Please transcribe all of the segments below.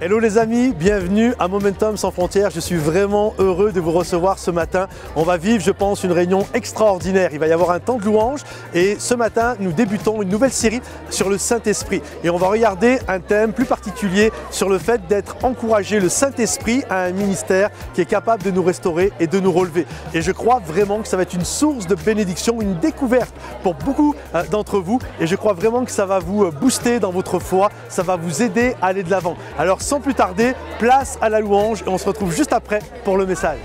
Hello les amis, bienvenue à Momentum Sans Frontières. Je suis vraiment heureux de vous recevoir ce matin. On va vivre, je pense, une réunion extraordinaire. Il va y avoir un temps de louange et ce matin, nous débutons une nouvelle série sur le Saint-Esprit. Et on va regarder un thème plus particulier sur le fait d'être encouragé. Le Saint-Esprit a un ministère qui est capable de nous restaurer et de nous relever. Et je crois vraiment que ça va être une source de bénédiction, une découverte pour beaucoup d'entre vous. Et je crois vraiment que ça va vous booster dans votre foi, ça va vous aider à aller de l'avant. Alors sans plus tarder, place à la louange et on se retrouve juste après pour le message.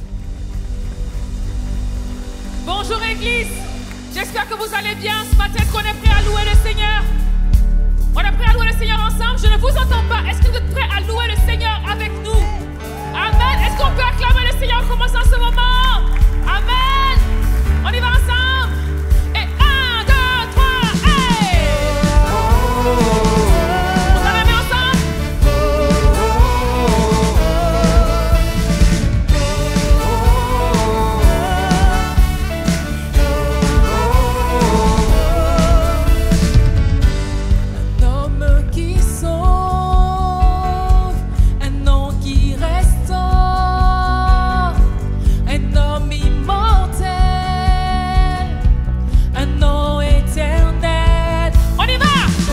Bonjour Église, j'espère que vous allez bien. Ce matin, est-ce qu'on est prêt à louer le Seigneur? On est prêt à louer le Seigneur ensemble? Je ne vous entends pas. Est-ce que vous êtes prêts à louer le Seigneur avec nous? Amen. Est-ce qu'on peut acclamer le Seigneur en commençant ce moment? Amen. On y va ensemble. Et 1, 2, 3, hey! On a la main ensemble? Un homme qui sauve, un nom qui restaure, un homme immortel, un nom éternel. On y va!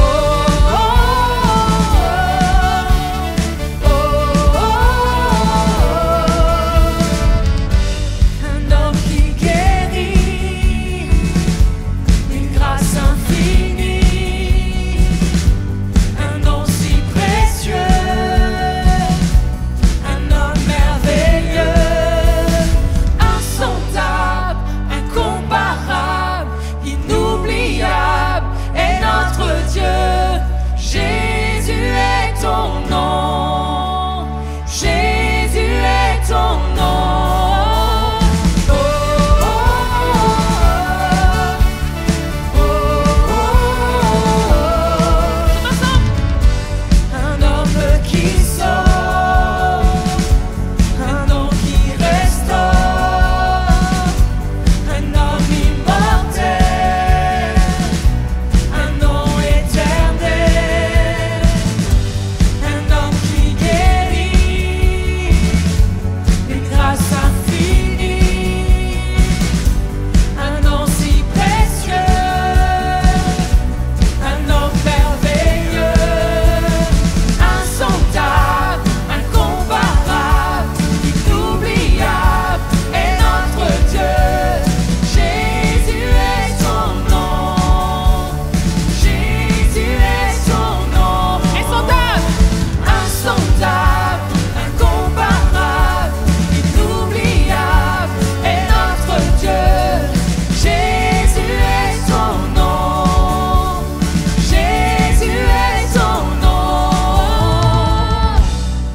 Un homme qui guérit, une grâce infinie, un nom si précieux, un homme merveilleux, insondable, incomparable, inoubliable est notre Dieu. Jésus est ton nom, Jésus est ton nom. Tout ensemble! Un homme qui sauve, un nom qui restaure, un homme immortel, un nom éternel, un homme qui guérit, une grâce infinie, un nom si précieux, un homme merveilleux, insondable, incomparable, inoubliable est notre Dieu. Jésus est son nom, Jésus est son nom. Insondable! Insondable, incomparable, inoubliable est notre Dieu. Jésus est son nom, Jésus est son nom.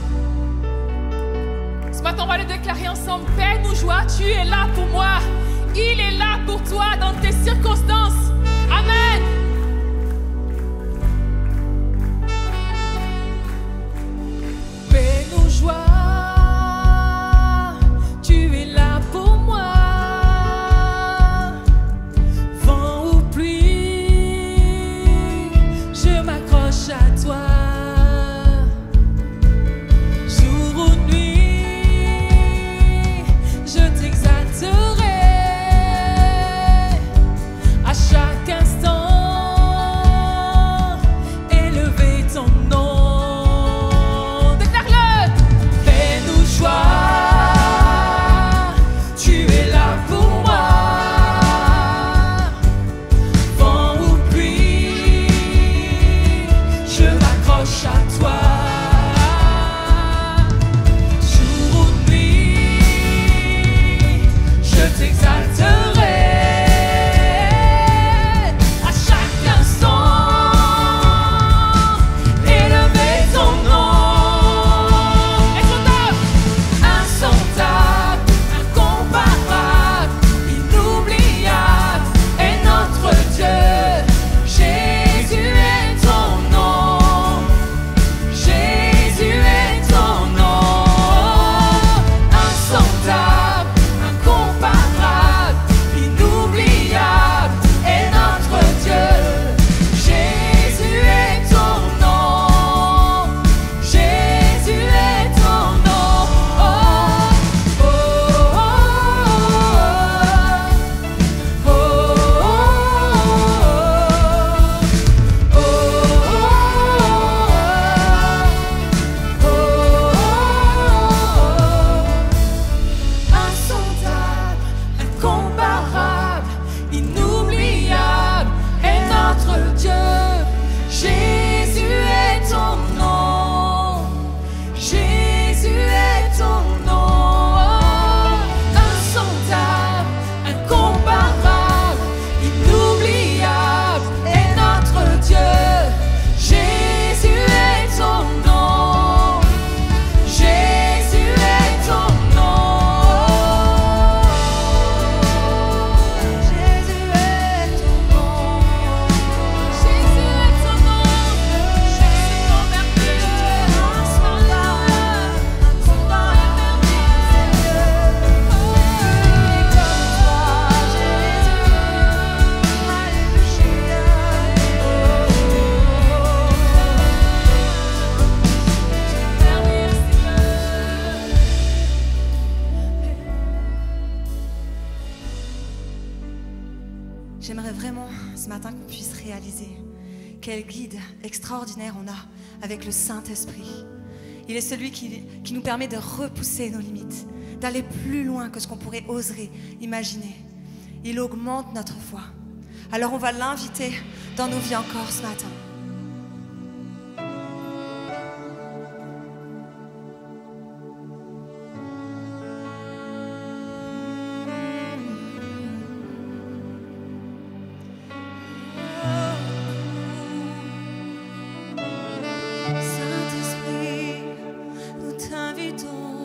Ce matin, on va le déclarer ensemble. Père, nous joie, tu es là pour moi. Il est là pour toi dans tes circonstances. Amen. Paix nous joie, tu es là pour moi. Vent ou pluie, je m'accroche à toi. Jour ou nuit, je t'exalterai. J'aimerais vraiment ce matin qu'on puisse réaliser quel guide extraordinaire on a avec le Saint-Esprit. Il est celui qui nous permet de repousser nos limites, d'aller plus loin que ce qu'on pourrait oser imaginer. Il augmente notre foi. Alors on va l'inviter dans nos vies encore ce matin. Saint-Esprit, nous t'invitons.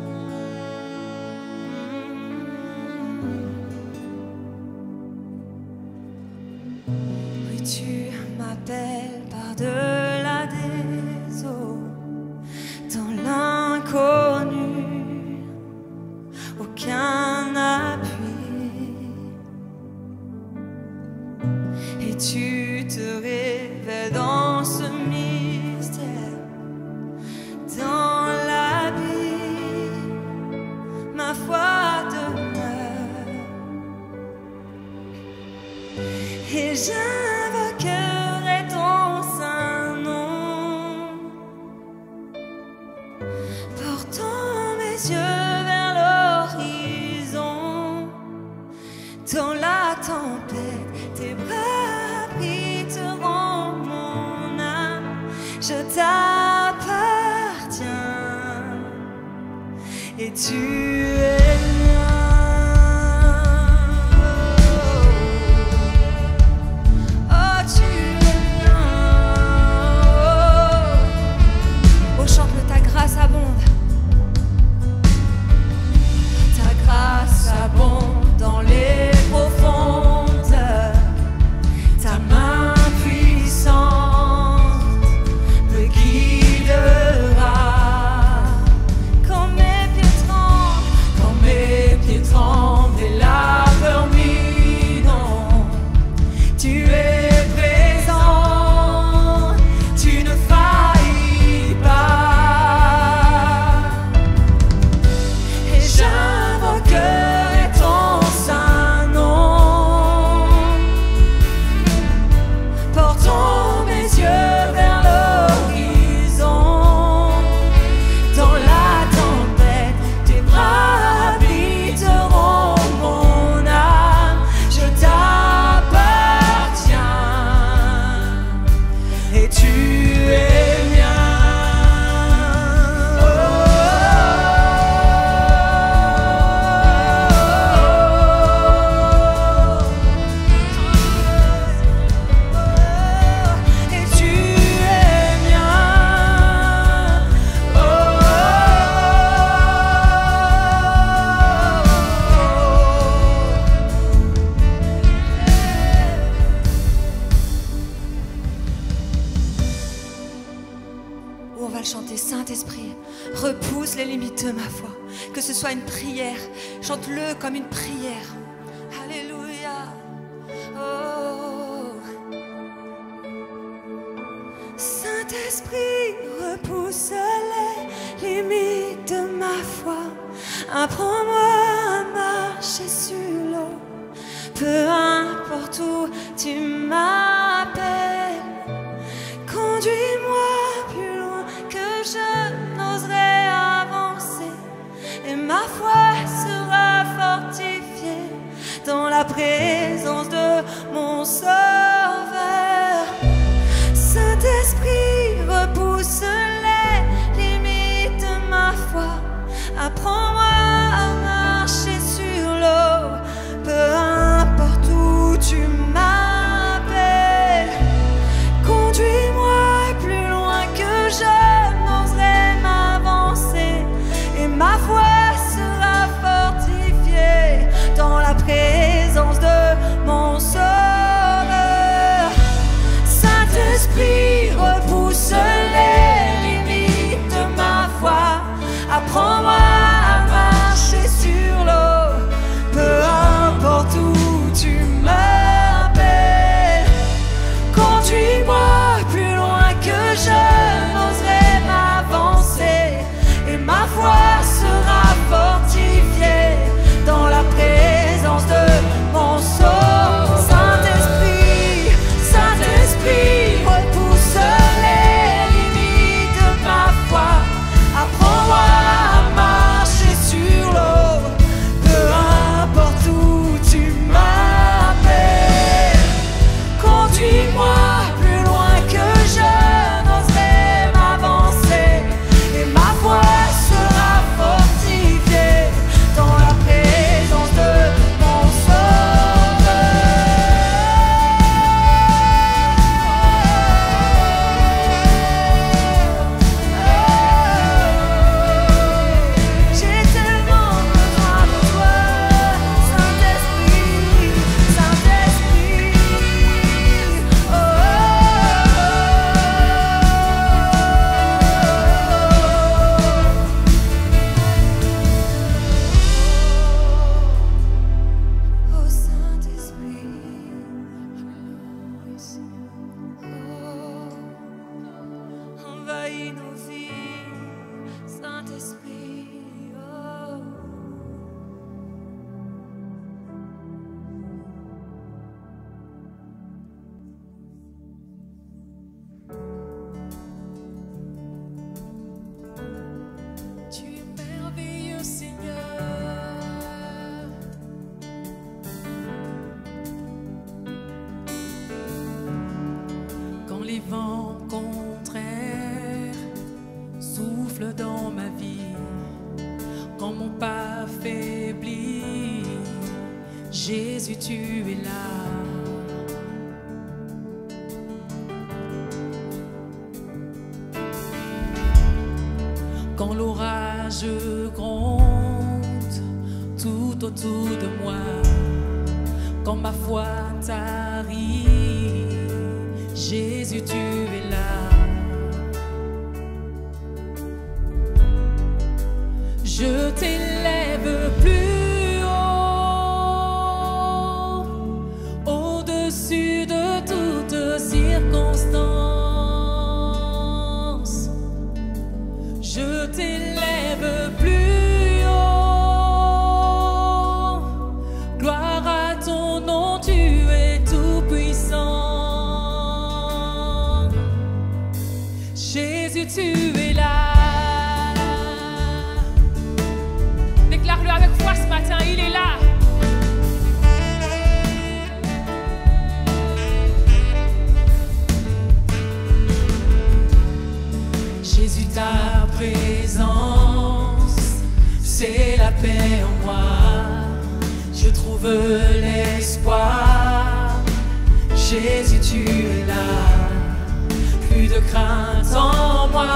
Oui, tu m'appelles par-delà des eaux, dans l'inconnu, aucun appui. Et tu te révèles dans ce mystère, dans l'abîme, ma foi demeure. Et j'invoquerai ton saint nom, portant mes yeux vers l'horizon. Dans la tempête, tes bras abriteront mon âme. Je t'appartiens et tu es mien. Oh, tu es mien. Oh, chante-le, ta grâce abonde. Ta grâce abonde dans les profondeurs. Ta main puissante me guidera. Quand mes pieds tremblent et la peur m'inonde, tu es présent, tu ne faillis pas. Et j'invoquerai ton saint nom, portant mes yeux vers l'horizon. Dans la tempête, tes bras habiteront mon âme. Je t'appartiens et tu es mien. Et tu es mien. Où on va le chanter, Saint-Esprit, repousse les limites de ma foi. Que ce soit une prière, chante-le comme une prière. Alléluia. Oh. Saint-Esprit, repousse les limites de ma foi. Apprends-moi à marcher sur l'eau. Peu importe où tu m'appelles, conduis-moi plus loin que je n'oserais avancer. Et ma foi sera fortifiée dans la présence de mon Sauveur. Saint-Esprit, repousse les limites de ma foi. Apprends-moi à marcher sur l'eau. Peu importe où tu m'appelles, conduis-moi plus loin que je n'oserais m'avancer. Et ma foi sera fortifiée dans la présence de mon Sauveur. Jésus, tu es là. Quand l'orage gronde tout autour de moi, quand ma foi tarit, Jésus, tu es là. Je t'élève plus haut, au-dessus de toute circonstance. Je t'élève plus haut, gloire à ton nom, tu es tout puissant. Jésus, tu es là. Déclare-le avec foi ce matin, il est là. Jésus, ta présence, c'est la paix en moi. Je trouve l'espoir. Jésus, tu es là. Plus de crainte en moi.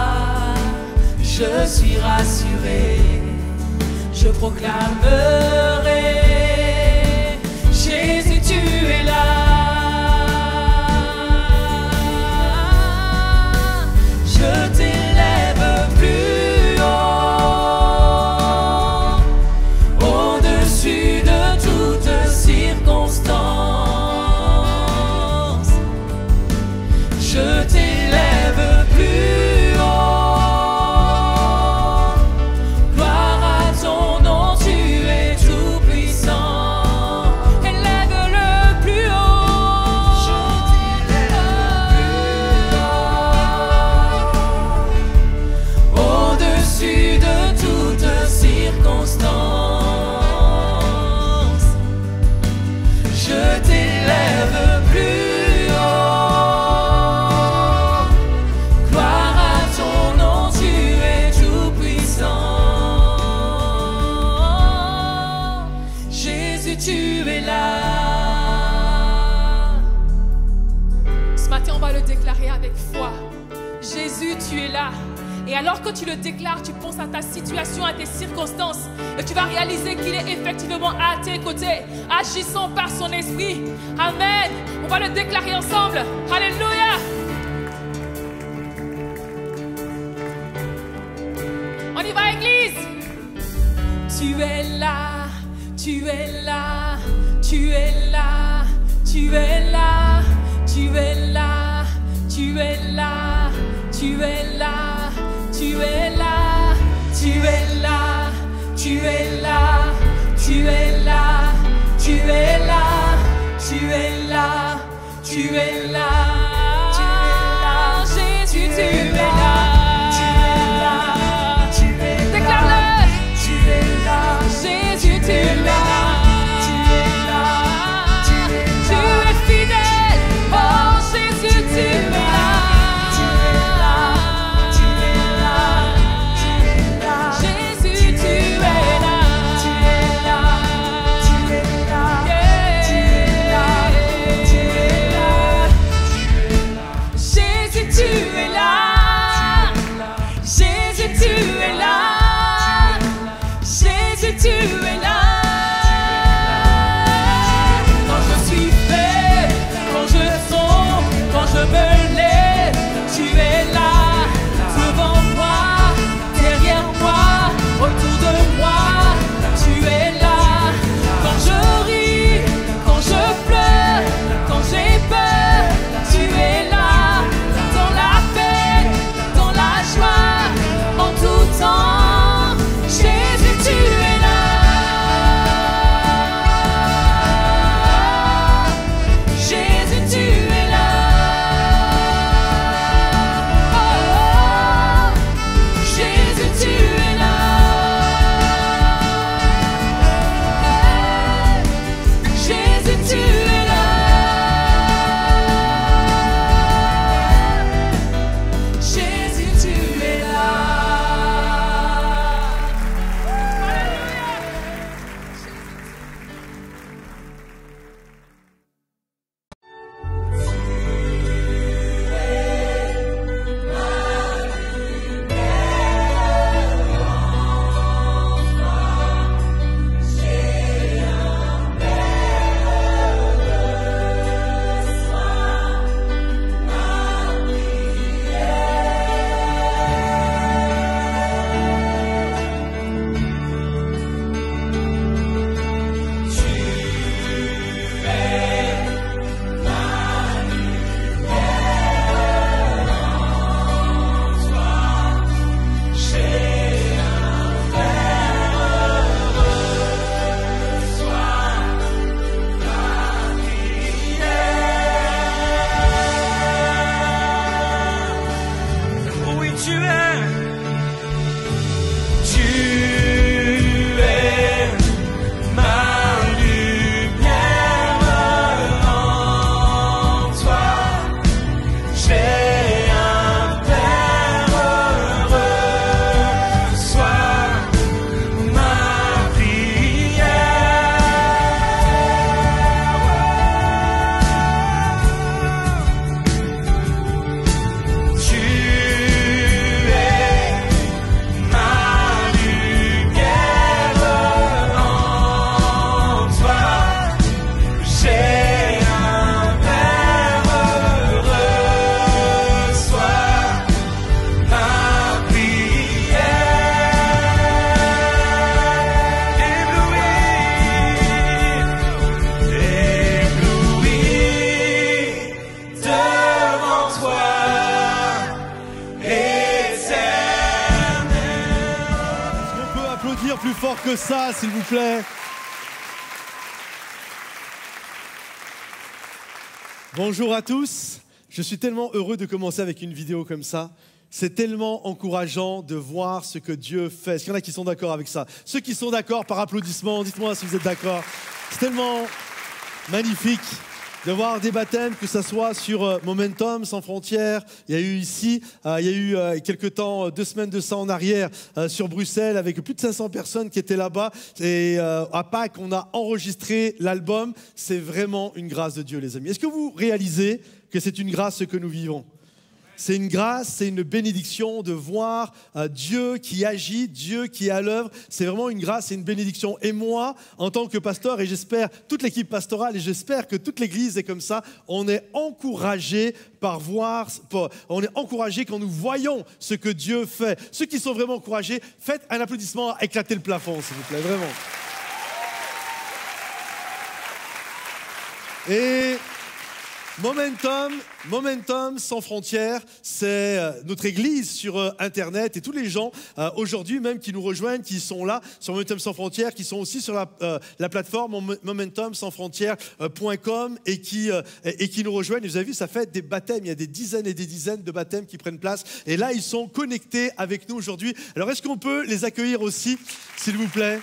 Je suis rassuré. Je proclamerai. Jésus, tu es là. Je t'élève plus haut, au-dessus de toute circonstance. Je t'élève plus haut, gloire à ton nom, tu es tout puissant. Élève-le plus haut. Je t'élève plus haut, au-dessus de toute circonstance. Je t'élève plus haut, gloire à ton nom, tu es tout puissant. Jésus, tu es là. Ce matin, on va le déclarer avec foi. Jésus, tu es là. Et alors que tu le déclares, tu penses à ta situation, à tes circonstances, et tu vas réaliser qu'il est effectivement à tes côtés, agissant par son esprit. Amen. On va le déclarer ensemble. Alléluia. On y va, Église. Tu es là, tu es là, tu es là, tu es là, tu es là, tu es là, tu es là, tu es là, tu es là, tu es là, tu es là, tu es là, tu es là, tu es là, Jésus, tu es là. Déclare-le. Jésus, tu es là. Tu es fidèle. Oh, Jésus, tu es là. Jésus, tu es là. que ça, s'il vous plaît. Bonjour à tous. Je suis tellement heureux de commencer avec une vidéo comme ça. C'est tellement encourageant de voir ce que Dieu fait. Est-ce qu'il y en a qui sont d'accord avec ça? Ceux qui sont d'accord, par applaudissement, dites-moi si vous êtes d'accord. C'est tellement magnifique de voir des baptêmes, que ce soit sur Momentum, Sans Frontières. Il y a eu ici, il y a eu quelque temps, 2 semaines de ça en arrière, sur Bruxelles, avec plus de 500 personnes qui étaient là-bas. Et à Pâques, on a enregistré l'album. C'est vraiment une grâce de Dieu, les amis. Est-ce que vous réalisez que c'est une grâce ce que nous vivons? C'est une grâce, c'est une bénédiction de voir Dieu qui agit, Dieu qui est à l'œuvre. C'est vraiment une grâce, c'est une bénédiction. Et moi, en tant que pasteur, et j'espère toute l'équipe pastorale, et j'espère que toute l'Église est comme ça, on est encouragé on est encouragé quand nous voyons ce que Dieu fait. Ceux qui sont vraiment encouragés, faites un applaudissement à éclater le plafond, s'il vous plaît, vraiment. Et Momentum Sans Frontières, c'est notre église sur Internet et tous les gens aujourd'hui même qui nous rejoignent, qui sont là sur Momentum Sans Frontières, qui sont aussi sur la plateforme momentumsansfrontières.com et qui nous rejoignent. Vous avez vu, ça fait des baptêmes, il y a des dizaines et des dizaines de baptêmes qui prennent place et là ils sont connectés avec nous aujourd'hui. Alors est-ce qu'on peut les accueillir aussi, s'il vous plaît?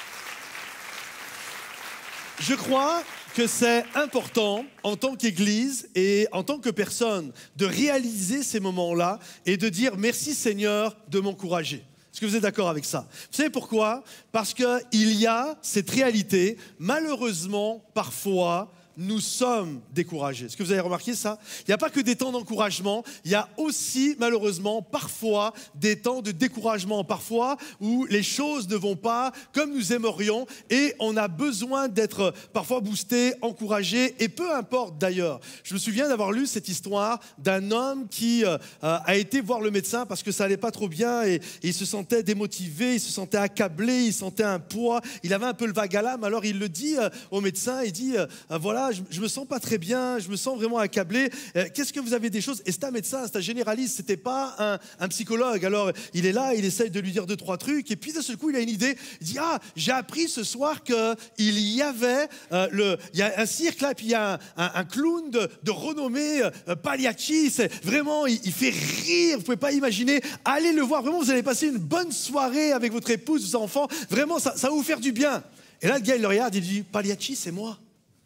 Je crois que c'est important en tant qu'Église et en tant que personne de réaliser ces moments-là et de dire merci Seigneur de m'encourager. Est-ce que vous êtes d'accord avec ça? Vous savez pourquoi? Parce qu'il y a cette réalité, malheureusement, parfois, nous sommes découragés. Est-ce que vous avez remarqué ça? Il n'y a pas que des temps d'encouragement, il y a aussi malheureusement parfois des temps de découragement, parfois où les choses ne vont pas comme nous aimerions et on a besoin d'être parfois boosté, encouragé et peu importe d'ailleurs. Je me souviens d'avoir lu cette histoire d'un homme qui a été voir le médecin parce que ça n'allait pas trop bien et il se sentait démotivé, il se sentait accablé, il sentait un poids, il avait un peu le vague à l'âme, alors il le dit au médecin, il dit voilà, je me sens pas très bien, je me sens vraiment accablé. Qu'est-ce que vous avez des choses? Et c'est un médecin, c'est un généraliste, c'était pas un psychologue. Alors il est là, il essaye de lui dire 2-3 trucs, et puis d'un seul coup il a une idée. Il dit j'ai appris ce soir que il y a un cirque là, puis il y a un clown de renommée, Pagliacci. C'est vraiment, il fait rire. Vous pouvez pas imaginer. Allez le voir. Vraiment, vous allez passer une bonne soirée avec votre épouse, vos enfants. Vraiment, ça va vous faire du bien. Et là le gars il le regarde, il dit Pagliacci, c'est moi.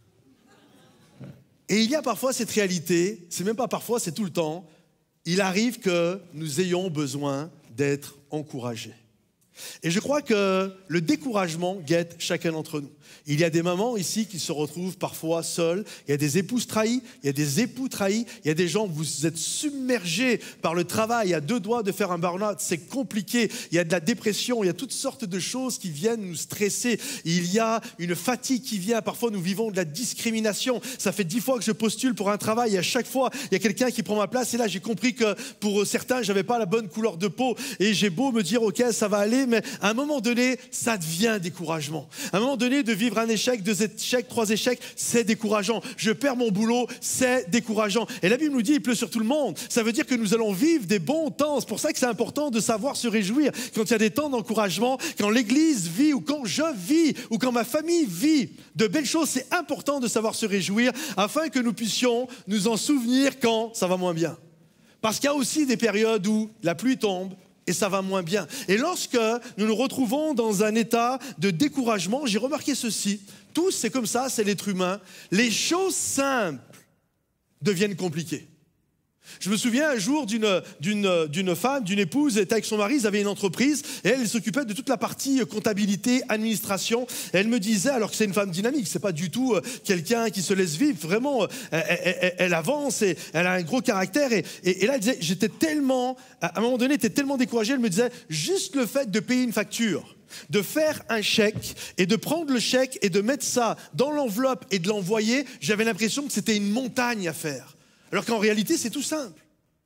Et il y a parfois cette réalité, c'est même pas parfois, c'est tout le temps, il arrive que nous ayons besoin d'être encouragés. Et je crois que le découragement guette chacun d'entre nous. Il y a des mamans ici qui se retrouvent parfois seules, il y a des épouses trahies, il y a des époux trahis, il y a des gens, vous êtes submergés par le travail, à 2 doigts de faire un burn-out, c'est compliqué, il y a de la dépression, il y a toutes sortes de choses qui viennent nous stresser, il y a une fatigue qui vient, parfois nous vivons de la discrimination, ça fait 10 fois que je postule pour un travail et à chaque fois il y a quelqu'un qui prend ma place et là j'ai compris que pour certains j'avais pas la bonne couleur de peau et j'ai beau me dire ok ça va aller, mais à un moment donné ça devient découragement. À un moment donné de vivre un échec, 2 échecs, 3 échecs, c'est décourageant. Je perds mon boulot, c'est décourageant. Et la Bible nous dit, il pleut sur tout le monde. Ça veut dire que nous allons vivre des bons temps. C'est pour ça que c'est important de savoir se réjouir. Quand il y a des temps d'encouragement, quand l'Église vit, ou quand je vis, ou quand ma famille vit de belles choses, c'est important de savoir se réjouir afin que nous puissions nous en souvenir quand ça va moins bien. Parce qu'il y a aussi des périodes où la pluie tombe, et ça va moins bien. Et lorsque nous nous retrouvons dans un état de découragement, j'ai remarqué ceci, tous c'est comme ça, c'est l'être humain, les choses simples deviennent compliquées. Je me souviens un jour d'une femme, d'une épouse, elle était avec son mari, ils avaient une entreprise et elle s'occupait de toute la partie comptabilité, administration. Et elle me disait, alors que c'est une femme dynamique, c'est pas du tout quelqu'un qui se laisse vivre, vraiment, elle avance et elle a un gros caractère. Et là, elle disait, j'étais tellement, à un moment donné, elle était tellement découragée, elle me disait, juste le fait de payer une facture, de faire un chèque et de prendre le chèque et de mettre ça dans l'enveloppe et de l'envoyer, j'avais l'impression que c'était une montagne à faire. Alors qu'en réalité, c'est tout simple.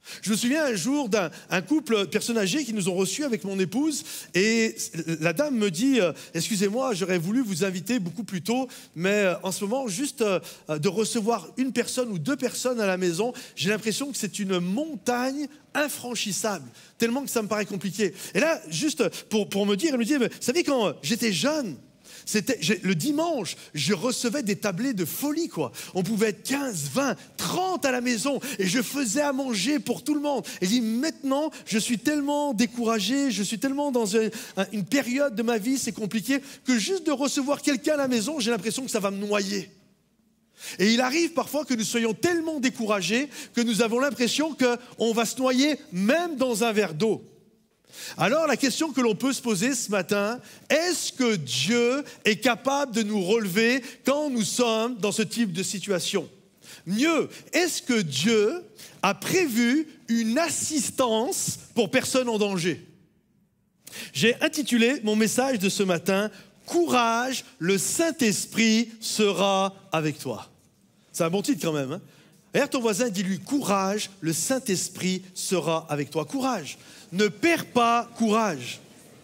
Je me souviens un jour d'un couple de personnes âgées qui nous ont reçus avec mon épouse et la dame me dit « Excusez-moi, j'aurais voulu vous inviter beaucoup plus tôt, mais en ce moment, juste de recevoir une personne ou 2 personnes à la maison, j'ai l'impression que c'est une montagne infranchissable, tellement que ça me paraît compliqué. » Et là, juste pour me dire, elle me dit « Vous savez, quand j'étais jeune, le dimanche, je recevais des tablés de folie, quoi. On pouvait être 15, 20, 30 à la maison et je faisais à manger pour tout le monde. Et dit, maintenant, je suis tellement découragé, je suis tellement dans une période de ma vie, c'est compliqué, que juste de recevoir quelqu'un à la maison, j'ai l'impression que ça va me noyer. Et il arrive parfois que nous soyons tellement découragés que nous avons l'impression qu'on va se noyer même dans un verre d'eau. Alors la question que l'on peut se poser ce matin, est-ce que Dieu est capable de nous relever quand nous sommes dans ce type de situation? Mieux, est-ce que Dieu a prévu une assistance pour personnes en danger? J'ai intitulé mon message de ce matin, « Courage, le Saint-Esprit sera avec toi ». C'est un bon titre quand même, hein? Regarde ton voisin, dis-lui, courage, le Saint-Esprit sera avec toi. Courage, ne perds pas courage.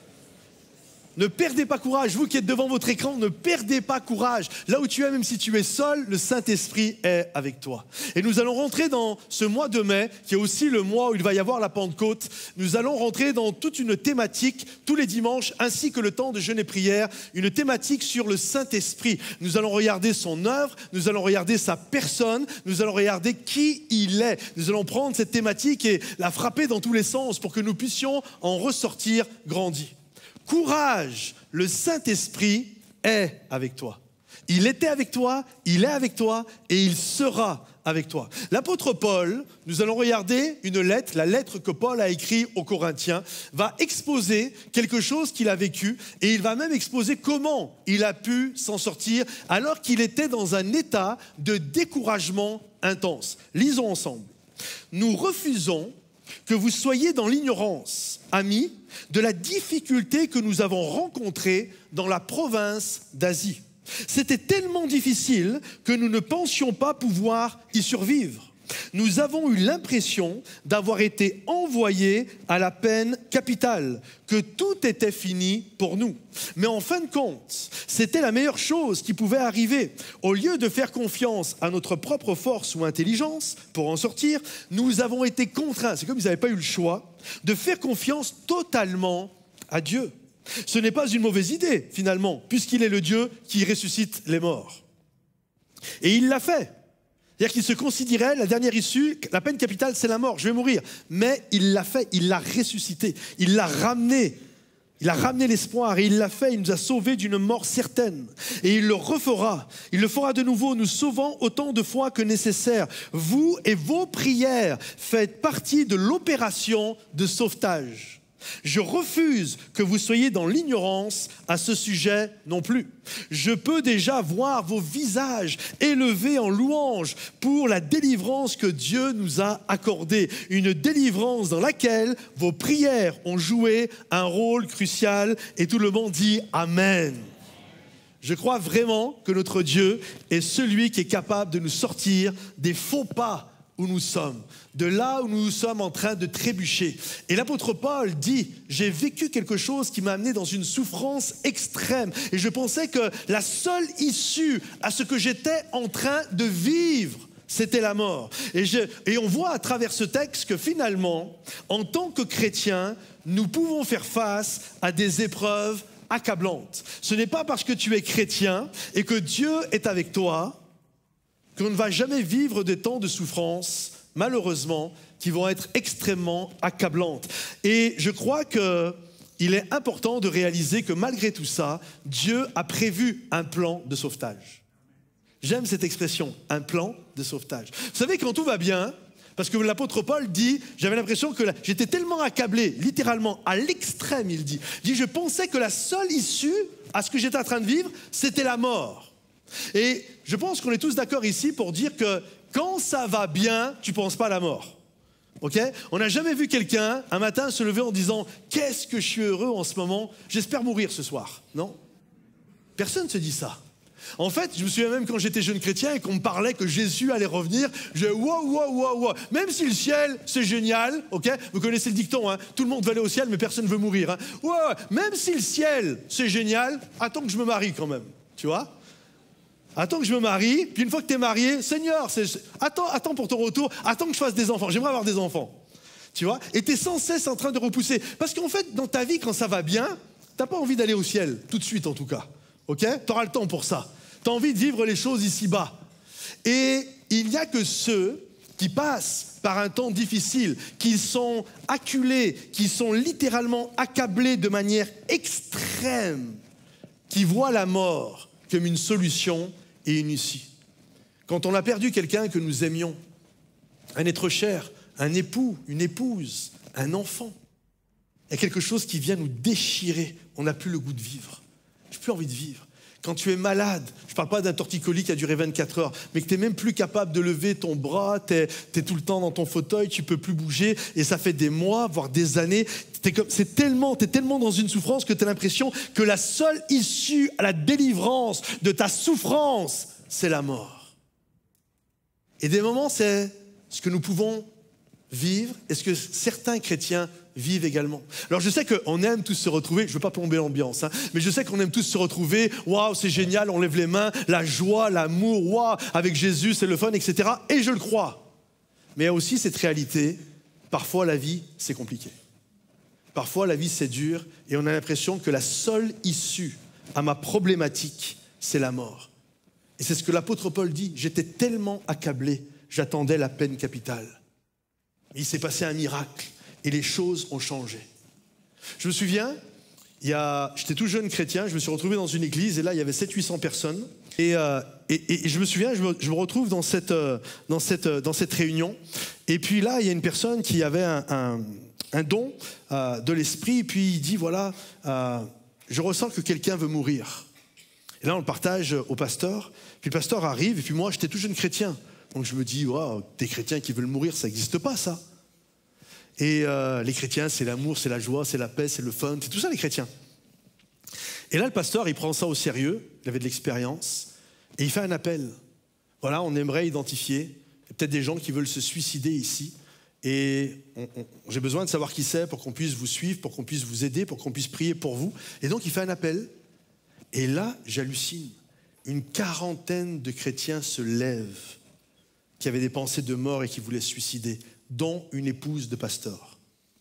Ne perdez pas courage. Vous qui êtes devant votre écran, ne perdez pas courage. Là où tu es, même si tu es seul, le Saint-Esprit est avec toi. Et nous allons rentrer dans ce mois de mai, qui est aussi le mois où il va y avoir la Pentecôte. Nous allons rentrer dans toute une thématique, tous les dimanches, ainsi que le temps de jeûne et prière, une thématique sur le Saint-Esprit. Nous allons regarder son œuvre, nous allons regarder sa personne, nous allons regarder qui il est. Nous allons prendre cette thématique et la frapper dans tous les sens pour que nous puissions en ressortir grandis. Courage, le Saint-Esprit est avec toi. Il était avec toi, il est avec toi et il sera avec toi. L'apôtre Paul, nous allons regarder une lettre, la lettre que Paul a écrite aux Corinthiens, va exposer quelque chose qu'il a vécu et il va même exposer comment il a pu s'en sortir alors qu'il était dans un état de découragement intense. Lisons ensemble. Nous refusons que vous soyez dans l'ignorance, amis, de la difficulté que nous avons rencontrée dans la province d'Asie. C'était tellement difficile que nous ne pensions pas pouvoir y survivre. Nous avons eu l'impression d'avoir été envoyés à la peine capitale, que tout était fini pour nous. Mais en fin de compte, c'était la meilleure chose qui pouvait arriver. Au lieu de faire confiance à notre propre force ou intelligence pour en sortir, nous avons été contraints, c'est comme ils n'avaient pas eu le choix, de faire confiance totalement à Dieu. Ce n'est pas une mauvaise idée, finalement, puisqu'il est le Dieu qui ressuscite les morts. Et il l'a fait. C'est-à-dire qu'il se considérait, la dernière issue, la peine capitale, c'est la mort, je vais mourir. Mais il l'a fait, il l'a ressuscité, il l'a ramené. Il a ramené l'espoir et il l'a fait, il nous a sauvés d'une mort certaine. Et il le refera, il le fera de nouveau, nous sauvant autant de fois que nécessaire. Vous et vos prières faites partie de l'opération de sauvetage. Je refuse que vous soyez dans l'ignorance à ce sujet non plus. Je peux déjà voir vos visages élevés en louange pour la délivrance que Dieu nous a accordée. Une délivrance dans laquelle vos prières ont joué un rôle crucial et tout le monde dit Amen. Je crois vraiment que notre Dieu est celui qui est capable de nous sortir des faux pas où nous sommes, de là où nous sommes en train de trébucher. Et l'apôtre Paul dit, j'ai vécu quelque chose qui m'a amené dans une souffrance extrême. Et je pensais que la seule issue à ce que j'étais en train de vivre, c'était la mort. Et on voit à travers ce texte que finalement, en tant que chrétiens, nous pouvons faire face à des épreuves accablantes. Ce n'est pas parce que tu es chrétien et que Dieu est avec toi qu'on ne va jamais vivre des temps de souffrance, malheureusement, qui vont être extrêmement accablantes. Et je crois qu'il est important de réaliser que malgré tout ça, Dieu a prévu un plan de sauvetage. J'aime cette expression, un plan de sauvetage. Vous savez, quand tout va bien, parce que l'apôtre Paul dit, j'avais l'impression que j'étais tellement accablé, littéralement, à l'extrême, il dit, je pensais que la seule issue à ce que j'étais en train de vivre, c'était la mort. Et je pense qu'on est tous d'accord ici pour dire que quand ça va bien, tu ne penses pas à la mort. Okay ? On n'a jamais vu quelqu'un un matin se lever en disant « Qu'est-ce que je suis heureux en ce moment, j'espère mourir ce soir ». Non ? Personne ne se dit ça. En fait, je me souviens même quand j'étais jeune chrétien et qu'on me parlait que Jésus allait revenir, je disais wow. Même si le ciel, c'est génial, ok? Vous connaissez le dicton, hein? Tout le monde veut aller au ciel, mais personne ne veut mourir. Hein? Ouais, même si le ciel, c'est génial, attends que je me marie quand même, tu vois? Attends que je me marie, puis une fois que tu es marié, Seigneur, attends pour ton retour, attends que je fasse des enfants, j'aimerais avoir des enfants. Tu vois? Et tu es sans cesse en train de repousser. Parce qu'en fait, dans ta vie, quand ça va bien, tu n'as pas envie d'aller au ciel, tout de suite en tout cas. Ok? Tu auras le temps pour ça. Tu as envie de vivre les choses ici-bas. Et il n'y a que ceux qui passent par un temps difficile, qui sont acculés, qui sont littéralement accablés de manière extrême, qui voient la mort comme une solution et une issue. Quand on a perdu quelqu'un que nous aimions, un être cher, un époux, une épouse, un enfant, il y a quelque chose qui vient nous déchirer. On n'a plus le goût de vivre. Je n'ai plus envie de vivre. Quand tu es malade, je ne parle pas d'un torticolis qui a duré 24 heures, mais que tu n'es même plus capable de lever ton bras, tu es tout le temps dans ton fauteuil, tu ne peux plus bouger, et ça fait des mois, voire des années. Tu es tellement dans une souffrance que tu as l'impression que la seule issue à la délivrance de ta souffrance, c'est la mort. Et des moments, c'est ce que nous pouvons vivre et ce que certains chrétiens vivent également. Alors je sais qu'on aime tous se retrouver, je ne veux pas plomber l'ambiance, hein, mais je sais qu'on aime tous se retrouver, waouh c'est génial, on lève les mains, la joie, l'amour, waouh, avec Jésus c'est le fun, etc. Et je le crois. Mais il y a aussi cette réalité, parfois la vie c'est compliqué. Parfois la vie c'est dur et on a l'impression que la seule issue à ma problématique, c'est la mort. Et c'est ce que l'apôtre Paul dit, j'étais tellement accablé, j'attendais la peine capitale. Il s'est passé un miracle et les choses ont changé. Je me souviens, j'étais tout jeune chrétien, je me suis retrouvé dans une église et là il y avait 700-800 personnes. Et je me souviens, je me retrouve dans cette réunion. Et puis là, il y a une personne qui avait un don de l'esprit. Et puis il dit, voilà, je ressens que quelqu'un veut mourir. Et là, on le partage au pasteur. Puis le pasteur arrive. Et puis moi, j'étais tout jeune chrétien. Donc je me dis, wow, des chrétiens qui veulent mourir, ça n'existe pas, ça. Et les chrétiens, c'est l'amour, c'est la joie, c'est la paix, c'est le fun, c'est tout ça les chrétiens. Et là, le pasteur, il prend ça au sérieux, il avait de l'expérience, et il fait un appel. Voilà, on aimerait identifier, il y a peut-être des gens qui veulent se suicider ici, et j'ai besoin de savoir qui c'est pour qu'on puisse vous suivre, pour qu'on puisse vous aider, pour qu'on puisse prier pour vous. Et donc, il fait un appel, et là, j'hallucine. Une quarantaine de chrétiens se lèvent, qui avaient des pensées de mort et qui voulaient se suicider, dont une épouse de pasteur.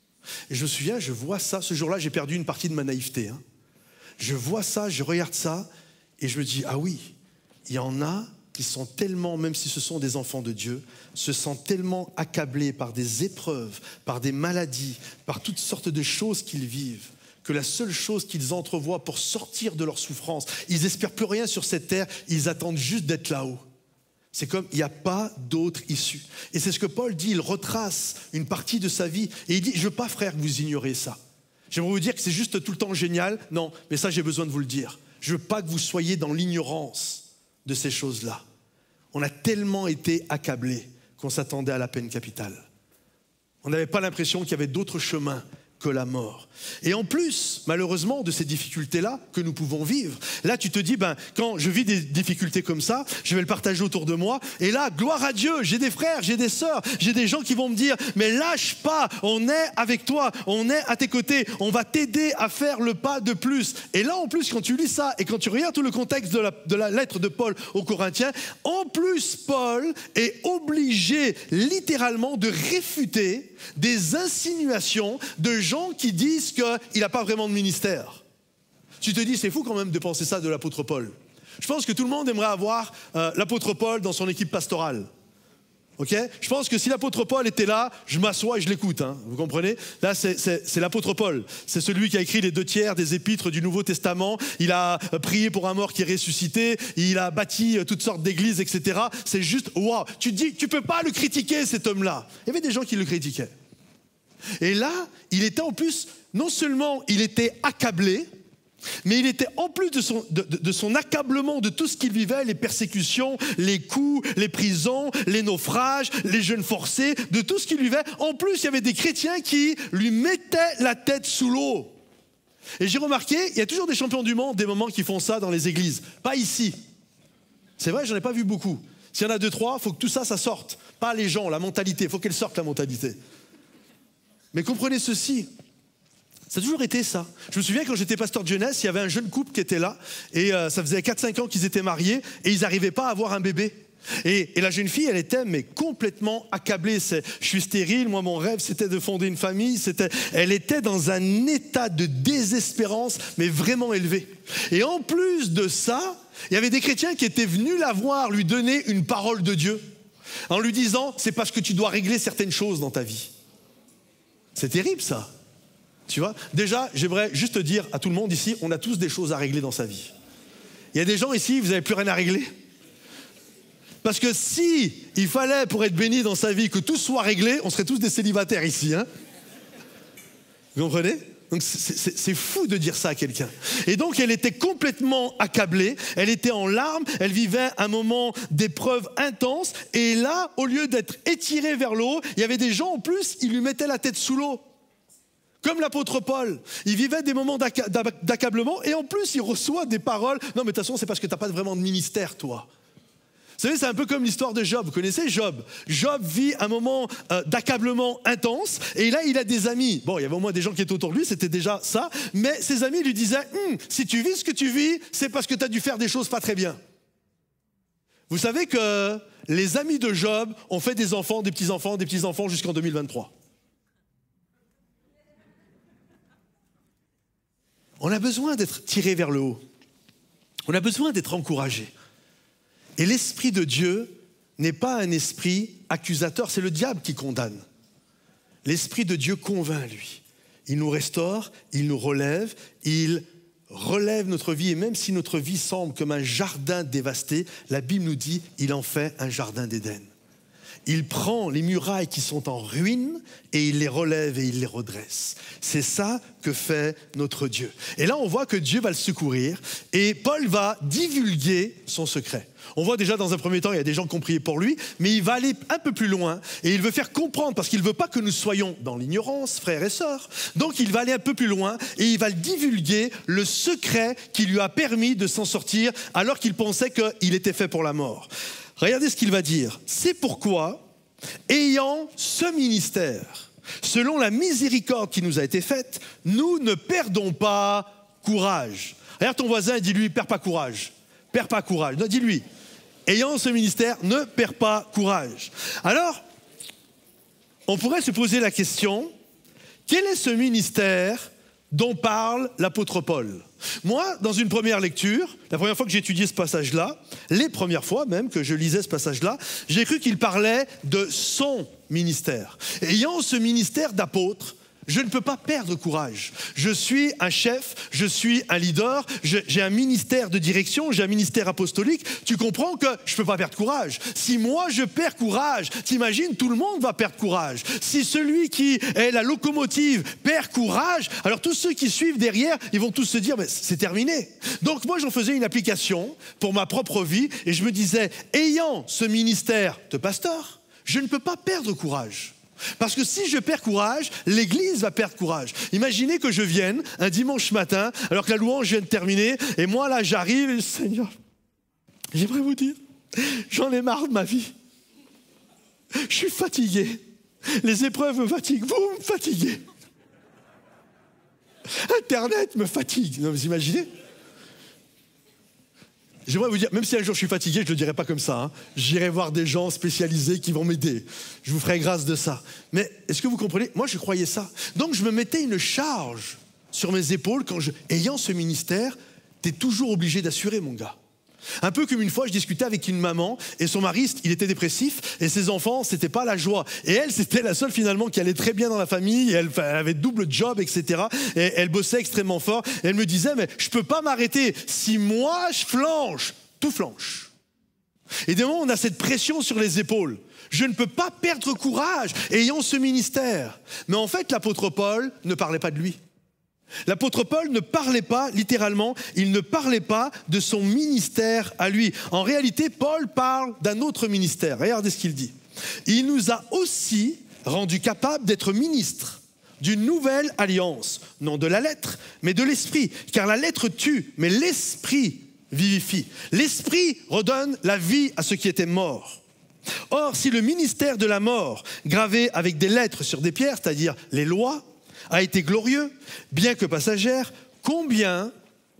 Et je me souviens, je vois ça, ce jour-là, j'ai perdu une partie de ma naïveté. Hein. Je vois ça, je regarde ça, et je me dis, ah oui, il y en a qui sont tellement, même si ce sont des enfants de Dieu, se sentent tellement accablés par des épreuves, par des maladies, par toutes sortes de choses qu'ils vivent, que la seule chose qu'ils entrevoient pour sortir de leur souffrance, ils n'espèrent plus rien sur cette terre, ils attendent juste d'être là-haut. C'est comme, il n'y a pas d'autre issue. Et c'est ce que Paul dit, il retrace une partie de sa vie. Et il dit, je ne veux pas, frère, que vous ignorez ça. J'aimerais vous dire que c'est juste tout le temps génial. Non, mais ça, j'ai besoin de vous le dire. Je ne veux pas que vous soyez dans l'ignorance de ces choses-là. On a tellement été accablés qu'on s'attendait à la peine capitale. On n'avait pas l'impression qu'il y avait d'autres chemins que la mort. Et en plus, malheureusement, de ces difficultés-là que nous pouvons vivre, là tu te dis, quand je vis des difficultés comme ça, je vais le partager autour de moi, et là, gloire à Dieu, j'ai des frères, j'ai des sœurs, j'ai des gens qui vont me dire, mais lâche pas, on est avec toi, on est à tes côtés, on va t'aider à faire le pas de plus. Et là, en plus, quand tu lis ça, et quand tu regardes tout le contexte de la lettre de Paul aux Corinthiens, en plus, Paul est obligé, littéralement, de réfuter des insinuations de gens qui disent qu'il n'a pas vraiment de ministère. Tu te dis, c'est fou quand même de penser ça de l'apôtre Paul. Je pense que tout le monde aimerait avoir l'apôtre Paul dans son équipe pastorale. Okay? Je pense que si l'apôtre Paul était là, je m'assois et je l'écoute. Hein, vous comprenez? Là, c'est l'apôtre Paul. C'est celui qui a écrit les 2/3 des épîtres du Nouveau Testament. Il a prié pour un mort qui est ressuscité. Il a bâti toutes sortes d'églises, etc. C'est juste, waouh! Tu te dis, tu ne peux pas le critiquer, cet homme-là. Il y avait des gens qui le critiquaient. Et là, il était en plus, non seulement il était accablé, mais il était en plus de son accablement de tout ce qu'il vivait, les persécutions, les coups, les prisons, les naufrages, les jeûnes forcés, de tout ce qu'il vivait. En plus, il y avait des chrétiens qui lui mettaient la tête sous l'eau. Et j'ai remarqué, il y a toujours des champions du monde, des moments qui font ça dans les églises. Pas ici. C'est vrai, j'en ai pas vu beaucoup. S'il y en a 2-3, il faut que tout ça, ça sorte. Pas les gens, la mentalité, il faut qu'elle sorte la mentalité. Mais comprenez ceci, ça a toujours été ça. Je me souviens quand j'étais pasteur de jeunesse, il y avait un jeune couple qui était là, et ça faisait 4-5 ans qu'ils étaient mariés, et ils n'arrivaient pas à avoir un bébé. Et la jeune fille, elle était mais complètement accablée. Je suis stérile, moi mon rêve c'était de fonder une famille. Elle était dans un état de désespérance, mais vraiment élevé. Et en plus de ça, il y avait des chrétiens qui étaient venus la voir, lui donner une parole de Dieu, en lui disant, c'est parce que tu dois régler certaines choses dans ta vie. C'est terrible ça. Tu vois, déjà, j'aimerais juste te dire à tout le monde ici, on a tous des choses à régler dans sa vie. Il y a des gens ici, vous n'avez plus rien à régler. Parce que si il fallait, pour être béni dans sa vie, que tout soit réglé, on serait tous des célibataires ici. Hein? Vous comprenez? Donc c'est fou de dire ça à quelqu'un. Et donc elle était complètement accablée, elle était en larmes, elle vivait un moment d'épreuve intense. Et là, au lieu d'être étirée vers l'eau, il y avait des gens en plus, ils lui mettaient la tête sous l'eau. Comme l'apôtre Paul, il vivait des moments d'accablement et en plus il reçoit des paroles. Non mais de toute façon c'est parce que tu n'as pas vraiment de ministère toi. Vous savez, c'est un peu comme l'histoire de Job. Vous connaissez Job? Job vit un moment d'accablement intense et là, il a des amis. Bon, il y avait au moins des gens qui étaient autour de lui, c'était déjà ça. Mais ses amis lui disaient, si tu vis ce que tu vis, c'est parce que tu as dû faire des choses pas très bien. Vous savez que les amis de Job ont fait des enfants, des petits-enfants jusqu'en 2023. On a besoin d'être tiré vers le haut. On a besoin d'être encouragé. Et l'Esprit de Dieu n'est pas un esprit accusateur, c'est le diable qui condamne. L'Esprit de Dieu convainc, lui. Il nous restaure, il nous relève, il relève notre vie. Et même si notre vie semble comme un jardin dévasté, la Bible nous dit il en fait un jardin d'Éden. Il prend les murailles qui sont en ruine et il les relève et il les redresse. C'est ça que fait notre Dieu. Et là, on voit que Dieu va le secourir et Paul va divulguer son secret. On voit déjà dans un premier temps, il y a des gens qui ont prié pour lui, mais il va aller un peu plus loin et il veut faire comprendre, parce qu'il ne veut pas que nous soyons dans l'ignorance, frères et sœurs. Donc il va aller un peu plus loin et il va divulguer le secret qui lui a permis de s'en sortir alors qu'il pensait qu'il était fait pour la mort. Regardez ce qu'il va dire. C'est pourquoi, ayant ce ministère, selon la miséricorde qui nous a été faite, nous ne perdons pas courage. Regarde ton voisin et dis-lui, perds pas courage. Perds pas courage. Non, dis-lui, ayant ce ministère, ne perds pas courage. Alors, on pourrait se poser la question, quel est ce ministère dont parle l'apôtre Paul? Moi, dans une première lecture, la première fois que j'ai étudié ce passage-là, les premières fois même que je lisais ce passage-là, j'ai cru qu'il parlait de son ministère. Ayant ce ministère d'apôtre, je ne peux pas perdre courage. Je suis un chef, je suis un leader, j'ai un ministère de direction, j'ai un ministère apostolique. Tu comprends que je ne peux pas perdre courage. Si moi je perds courage, t'imagines, tout le monde va perdre courage. Si celui qui est la locomotive perd courage, alors tous ceux qui suivent derrière, ils vont tous se dire, mais c'est terminé. Donc moi j'en faisais une application pour ma propre vie et je me disais, ayant ce ministère de pasteur, je ne peux pas perdre courage. Parce que si je perds courage, l'église va perdre courage. Imaginez que je vienne un dimanche matin, alors que la louange vient de terminer, et moi là j'arrive et je dis, Seigneur, j'aimerais vous dire, j'en ai marre de ma vie. Je suis fatigué. Les épreuves me fatiguent, vous me fatiguez. Internet me fatigue. Non, vous imaginez ? J'aimerais vous dire, même si un jour je suis fatigué, je ne le dirai pas comme ça. Hein. J'irai voir des gens spécialisés qui vont m'aider. Je vous ferai grâce de ça. Mais est-ce que vous comprenez? Moi, je croyais ça. Donc, je me mettais une charge sur mes épaules ayant ce ministère, tu es toujours obligé d'assurer, mon gars. Un peu comme une fois, je discutais avec une maman et son mari, il était dépressif et ses enfants, c'était pas la joie. Et elle, c'était la seule finalement qui allait très bien dans la famille. Elle avait double job, etc. Et elle bossait extrêmement fort. Et elle me disait, mais je peux pas m'arrêter. Si moi je flanche, tout flanche. Et des moments, on a cette pression sur les épaules. Je ne peux pas perdre courage ayant ce ministère. Mais en fait, l'apôtre Paul ne parlait pas de lui. L'apôtre Paul ne parlait pas, littéralement, il ne parlait pas de son ministère à lui. En réalité, Paul parle d'un autre ministère. Regardez ce qu'il dit. Il nous a aussi rendus capables d'être ministres d'une nouvelle alliance, non de la lettre, mais de l'esprit. Car la lettre tue, mais l'esprit vivifie. L'Esprit redonne la vie à ceux qui étaient morts. Or, si le ministère de la mort, gravé avec des lettres sur des pierres, c'est-à-dire les lois, a été glorieux, bien que passagère, combien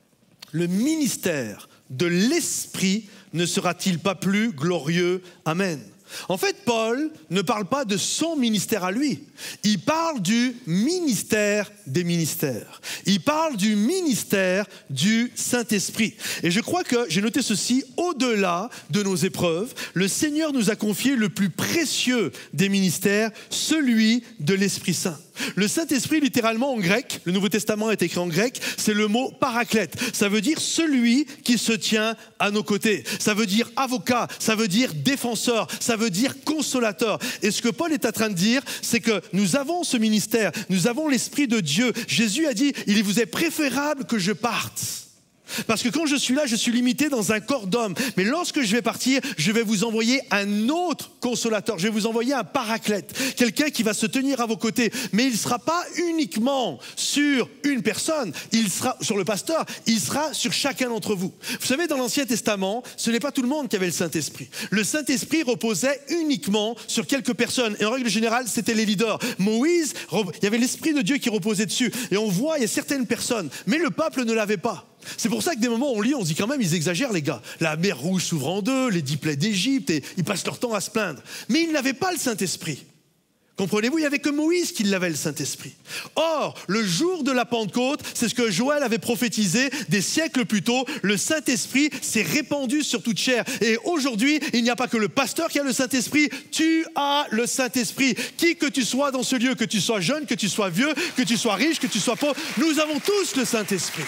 le ministère de l'Esprit ne sera-t-il pas plus glorieux? Amen. En fait, Paul ne parle pas de son ministère à lui. Il parle du ministère des ministères. Il parle du ministère du Saint-Esprit. Et je crois que j'ai noté ceci, au-delà de nos épreuves, le Seigneur nous a confié le plus précieux des ministères, celui de l'Esprit Saint. Le Saint-Esprit, littéralement en grec, le Nouveau Testament est écrit en grec, c'est le mot paraclète. Ça veut dire celui qui se tient à nos côtés. Ça veut dire avocat, ça veut dire défenseur, ça veut dire consolateur. Et ce que Paul est en train de dire, c'est que nous avons ce ministère, nous avons l'Esprit de Dieu. Jésus a dit, il vous est préférable que je parte. Parce que quand je suis là, je suis limité dans un corps d'homme. Mais lorsque je vais partir, je vais vous envoyer un autre consolateur. Je vais vous envoyer un paraclète. Quelqu'un qui va se tenir à vos côtés. Mais il ne sera pas uniquement sur une personne. Il sera sur le pasteur. Il sera sur chacun d'entre vous. Vous savez, dans l'Ancien Testament, ce n'est pas tout le monde qui avait le Saint-Esprit. Le Saint-Esprit reposait uniquement sur quelques personnes. Et en règle générale, c'était les leaders. Moïse, il y avait l'Esprit de Dieu qui reposait dessus. Et on voit, il y a certaines personnes. Mais le peuple ne l'avait pas. C'est pour ça que des moments on lit, on se dit quand même ils exagèrent les gars. La mer rouge s'ouvre en deux, les 10 plaies d'Égypte, et ils passent leur temps à se plaindre. Mais ils n'avaient pas le Saint-Esprit. Comprenez-vous, il n'y avait que Moïse qui l'avait le Saint-Esprit. Or, le jour de la Pentecôte, c'est ce que Joël avait prophétisé des siècles plus tôt, le Saint-Esprit s'est répandu sur toute chair. Et aujourd'hui, il n'y a pas que le pasteur qui a le Saint-Esprit, tu as le Saint-Esprit. Qui que tu sois dans ce lieu, que tu sois jeune, que tu sois vieux, que tu sois riche, que tu sois pauvre, nous avons tous le Saint-Esprit.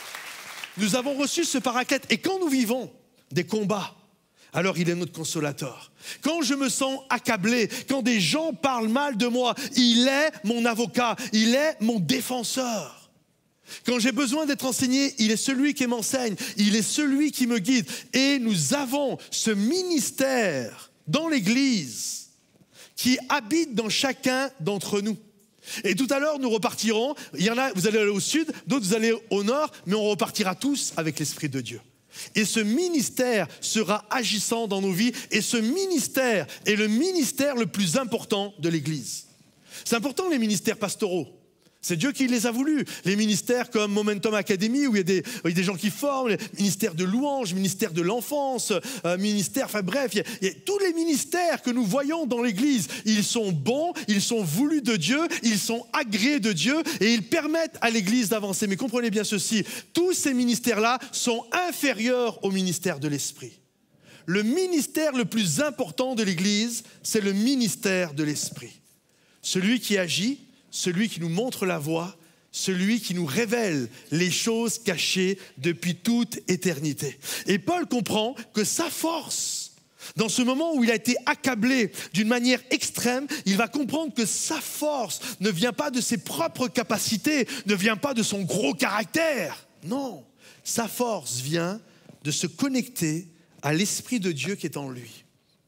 Nous avons reçu ce paraclète. Et quand nous vivons des combats, alors il est notre consolateur. Quand je me sens accablé, quand des gens parlent mal de moi, il est mon avocat, il est mon défenseur. Quand j'ai besoin d'être enseigné, il est celui qui m'enseigne, il est celui qui me guide. Et nous avons ce ministère dans l'Église qui habite dans chacun d'entre nous. Et tout à l'heure, nous repartirons. Il y en a, vous allez aller au sud, d'autres vous allez au nord, mais on repartira tous avec l'Esprit de Dieu. Et ce ministère sera agissant dans nos vies. Et ce ministère est le ministère le plus important de l'Église. C'est important les ministères pastoraux. C'est Dieu qui les a voulus. Les ministères comme Momentum Academy, où il y a des gens qui forment, les ministères de louange, ministère de l'enfance, ministère, enfin bref, il y a tous les ministères que nous voyons dans l'Église. Ils sont bons, ils sont voulus de Dieu, ils sont agréés de Dieu et ils permettent à l'Église d'avancer. Mais comprenez bien ceci, tous ces ministères-là sont inférieurs au ministère de l'Esprit. Le ministère le plus important de l'Église, c'est le ministère de l'Esprit. Celui qui agit, celui qui nous montre la voie, celui qui nous révèle les choses cachées depuis toute éternité. Et Paul comprend que sa force, dans ce moment où il a été accablé d'une manière extrême, il va comprendre que sa force ne vient pas de ses propres capacités, ne vient pas de son gros caractère. Non, sa force vient de se connecter à l'Esprit de Dieu qui est en lui.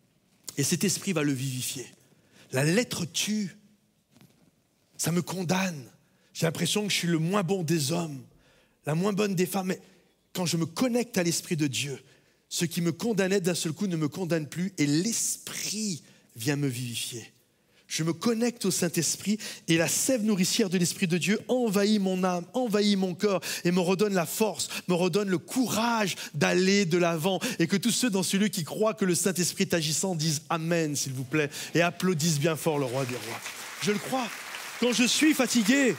Et cet esprit va le vivifier. La lettre tue. Ça me condamne. J'ai l'impression que je suis le moins bon des hommes, la moins bonne des femmes. Mais quand je me connecte à l'Esprit de Dieu, ce qui me condamnait d'un seul coup ne me condamne plus et l'Esprit vient me vivifier. Je me connecte au Saint-Esprit et la sève nourricière de l'Esprit de Dieu envahit mon âme, envahit mon corps et me redonne la force, me redonne le courage d'aller de l'avant. Et que tous ceux dans celui qui croient que le Saint-Esprit est agissant disent Amen, s'il vous plaît, et applaudissent bien fort le Roi des Rois. Je le crois. Quand je suis fatigué,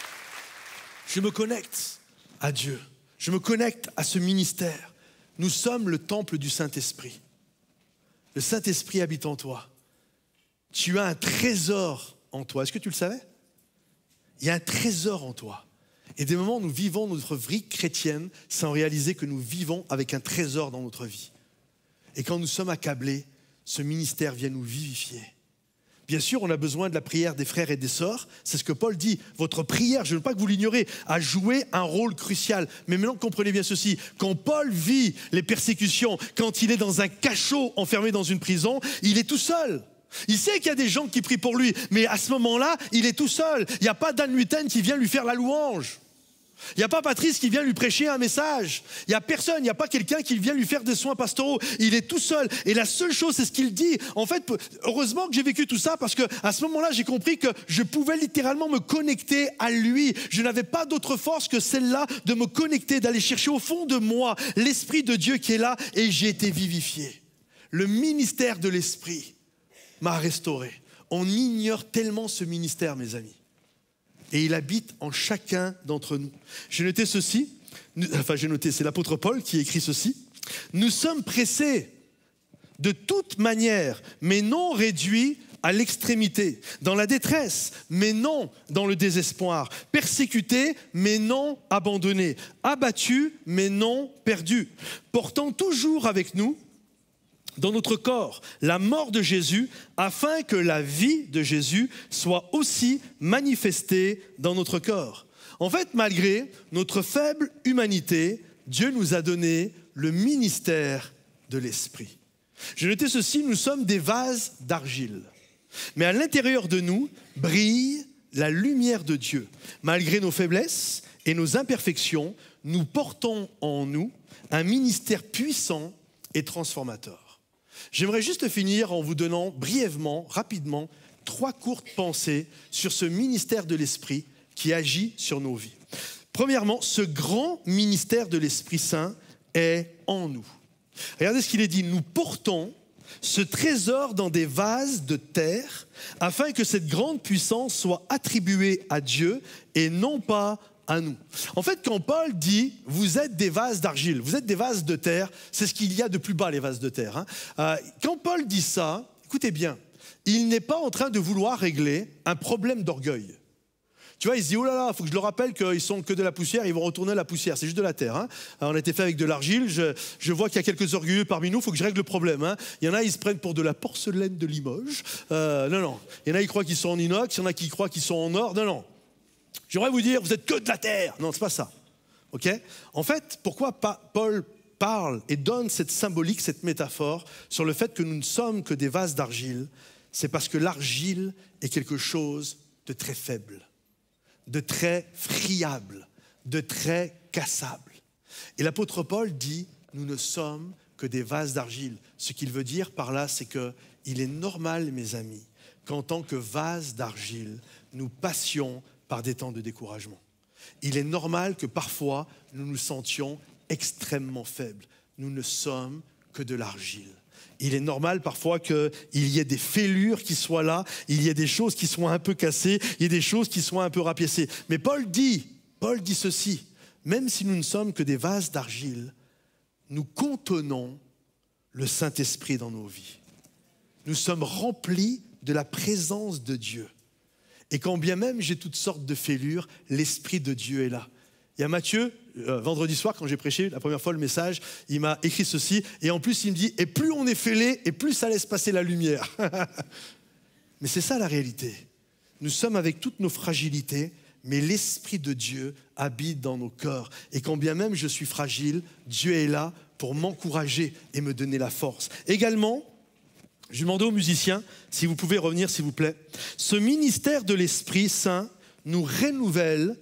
je me connecte à Dieu. Je me connecte à ce ministère. Nous sommes le temple du Saint-Esprit. Le Saint-Esprit habite en toi. Tu as un trésor en toi. Est-ce que tu le savais? Il y a un trésor en toi. Et des moments où nous vivons notre vie chrétienne sans réaliser que nous vivons avec un trésor dans notre vie. Et quand nous sommes accablés, ce ministère vient nous vivifier. Bien sûr, on a besoin de la prière des frères et des sœurs. C'est ce que Paul dit. Votre prière, je ne veux pas que vous l'ignorez, a joué un rôle crucial. Mais maintenant, comprenez bien ceci. Quand Paul vit les persécutions, quand il est dans un cachot enfermé dans une prison, il est tout seul. Il sait qu'il y a des gens qui prient pour lui, mais à ce moment-là, il est tout seul. Il n'y a pas d'Anne Luten qui vient lui faire la louange. Il n'y a pas Patrice qui vient lui prêcher un message. Il n'y a personne, il n'y a pas quelqu'un qui vient lui faire des soins pastoraux. Il est tout seul. Et la seule chose, c'est ce qu'il dit. En fait, heureusement que j'ai vécu tout ça parce qu'à ce moment-là, j'ai compris que je pouvais littéralement me connecter à lui. Je n'avais pas d'autre force que celle-là de me connecter, d'aller chercher au fond de moi l'Esprit de Dieu qui est là et j'ai été vivifié. Le ministère de l'Esprit m'a restauré. On ignore tellement ce ministère, mes amis. Et il habite en chacun d'entre nous. J'ai noté ceci, c'est l'apôtre Paul qui écrit ceci. Nous sommes pressés de toute manière, mais non réduits à l'extrémité. Dans la détresse, mais non dans le désespoir. Persécutés, mais non abandonnés. Abattus, mais non perdus. Portant toujours avec nous, dans notre corps, la mort de Jésus, afin que la vie de Jésus soit aussi manifestée dans notre corps. En fait, malgré notre faible humanité, Dieu nous a donné le ministère de l'Esprit. J'ai noté ceci, nous sommes des vases d'argile. Mais à l'intérieur de nous brille la lumière de Dieu. Malgré nos faiblesses et nos imperfections, nous portons en nous un ministère puissant et transformateur. J'aimerais juste finir en vous donnant brièvement, rapidement, 3 courtes pensées sur ce ministère de l'Esprit qui agit sur nos vies. Premièrement, ce grand ministère de l'Esprit Saint est en nous. Regardez ce qu'il est dit, nous portons ce trésor dans des vases de terre afin que cette grande puissance soit attribuée à Dieu et non pas à nous. En fait, quand Paul dit « vous êtes des vases d'argile, vous êtes des vases de terre », c'est ce qu'il y a de plus bas, les vases de terre. Quand Paul dit ça, écoutez bien, il n'est pas en train de vouloir régler un problème d'orgueil. Tu vois, il se dit « oh là là, il faut que je le rappelle qu'ils sont que de la poussière, ils vont retourner la poussière, c'est juste de la terre. Alors, on a été fait avec de l'argile, je vois qu'il y a quelques orgueilleux parmi nous, il faut que je règle le problème. Il y en a, ils se prennent pour de la porcelaine de Limoges. Non. Il y en a, ils croient qu'ils sont en inox, il y en a qui croient qu'ils sont en or. Non. J'aimerais vous dire, vous êtes que de la terre. Non, c'est pas ça. Ok ? En fait, pourquoi Paul parle et donne cette symbolique, cette métaphore sur le fait que nous ne sommes que des vases d'argile, c'est parce que l'argile est quelque chose de très faible, de très friable, de très cassable. Et l'apôtre Paul dit, nous ne sommes que des vases d'argile. Ce qu'il veut dire par là, c'est qu'il est normal, mes amis, qu'en tant que vases d'argile, nous passions par des temps de découragement. Il est normal que parfois, nous nous sentions extrêmement faibles. Nous ne sommes que de l'argile. Il est normal parfois qu'il y ait des fêlures qui soient là, il y ait des choses qui soient un peu cassées, il y ait des choses qui soient un peu rapiécées. Mais Paul dit ceci, même si nous ne sommes que des vases d'argile, nous contenons le Saint-Esprit dans nos vies. Nous sommes remplis de la présence de Dieu. Et quand bien même j'ai toutes sortes de fêlures, l'Esprit de Dieu est là. Il y a Matthieu, vendredi soir, quand j'ai prêché la première fois le message, il m'a écrit ceci, et en plus il me dit, et plus on est fêlé, et plus ça laisse passer la lumière. Mais c'est ça la réalité. Nous sommes avec toutes nos fragilités, mais l'Esprit de Dieu habite dans nos cœurs. Et quand bien même je suis fragile, Dieu est là pour m'encourager et me donner la force. Également, je vais demander aux musiciens, si vous pouvez revenir s'il vous plaît. Ce ministère de l'Esprit Saint nous renouvelle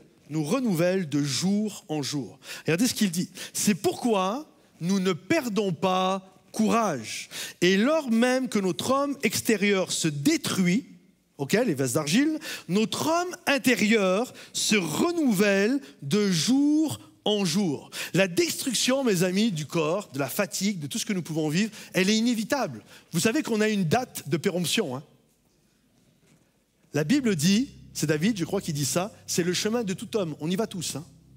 de jour en jour. Regardez ce qu'il dit. C'est pourquoi nous ne perdons pas courage. Et lors même que notre homme extérieur se détruit, les vases d'argile, notre homme intérieur se renouvelle de jour en jour. La destruction, mes amis, du corps, de la fatigue, de tout ce que nous pouvons vivre, elle est inévitable. Vous savez qu'on a une date de péremption. La Bible dit, c'est David, je crois, qui dit ça, c'est le chemin de tout homme. On y va tous.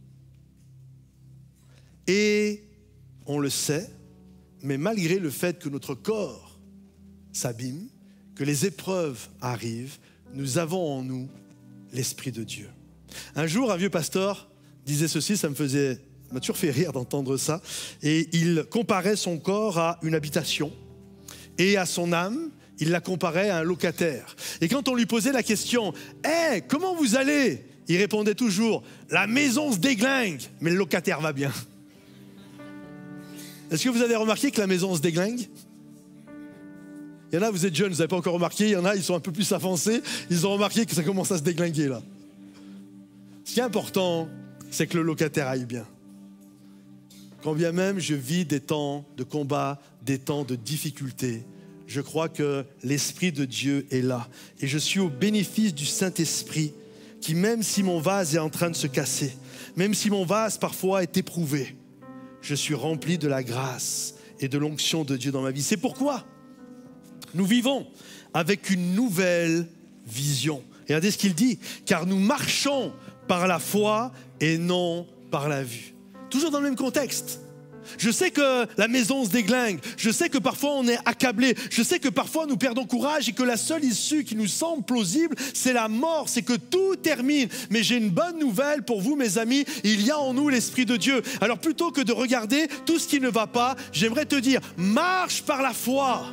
Et on le sait, mais malgré le fait que notre corps s'abîme, que les épreuves arrivent, nous avons en nous l'Esprit de Dieu. Un jour, un vieux pasteur disait ceci, ça m'a toujours fait rire d'entendre ça, et il comparait son corps à une habitation, et à son âme, il la comparait à un locataire. Et quand on lui posait la question « Hey, comment vous allez ?» Il répondait toujours « La maison se déglingue, mais le locataire va bien. » Est-ce que vous avez remarqué que la maison se déglingue ? Il y en a, vous êtes jeunes, vous n'avez pas encore remarqué. Il y en a, ils sont un peu plus avancés. Ils ont remarqué que ça commence à se déglinguer là. Ce qui est important, c'est que le locataire aille bien. Quand bien même je vis des temps de combat, des temps de difficulté, je crois que l'Esprit de Dieu est là. Et je suis au bénéfice du Saint-Esprit qui, même si mon vase est en train de se casser, même si mon vase parfois est éprouvé, je suis rempli de la grâce et de l'onction de Dieu dans ma vie. C'est pourquoi nous vivons avec une nouvelle vision. Regardez ce qu'il dit, car nous marchons par la foi et non par la vue. Toujours dans le même contexte. Je sais que la maison se déglingue, je sais que parfois on est accablé, je sais que parfois nous perdons courage et que la seule issue qui nous semble plausible, c'est la mort, c'est que tout termine. Mais j'ai une bonne nouvelle pour vous, mes amis, il y a en nous l'Esprit de Dieu. Alors plutôt que de regarder tout ce qui ne va pas, j'aimerais te dire, marche par la foi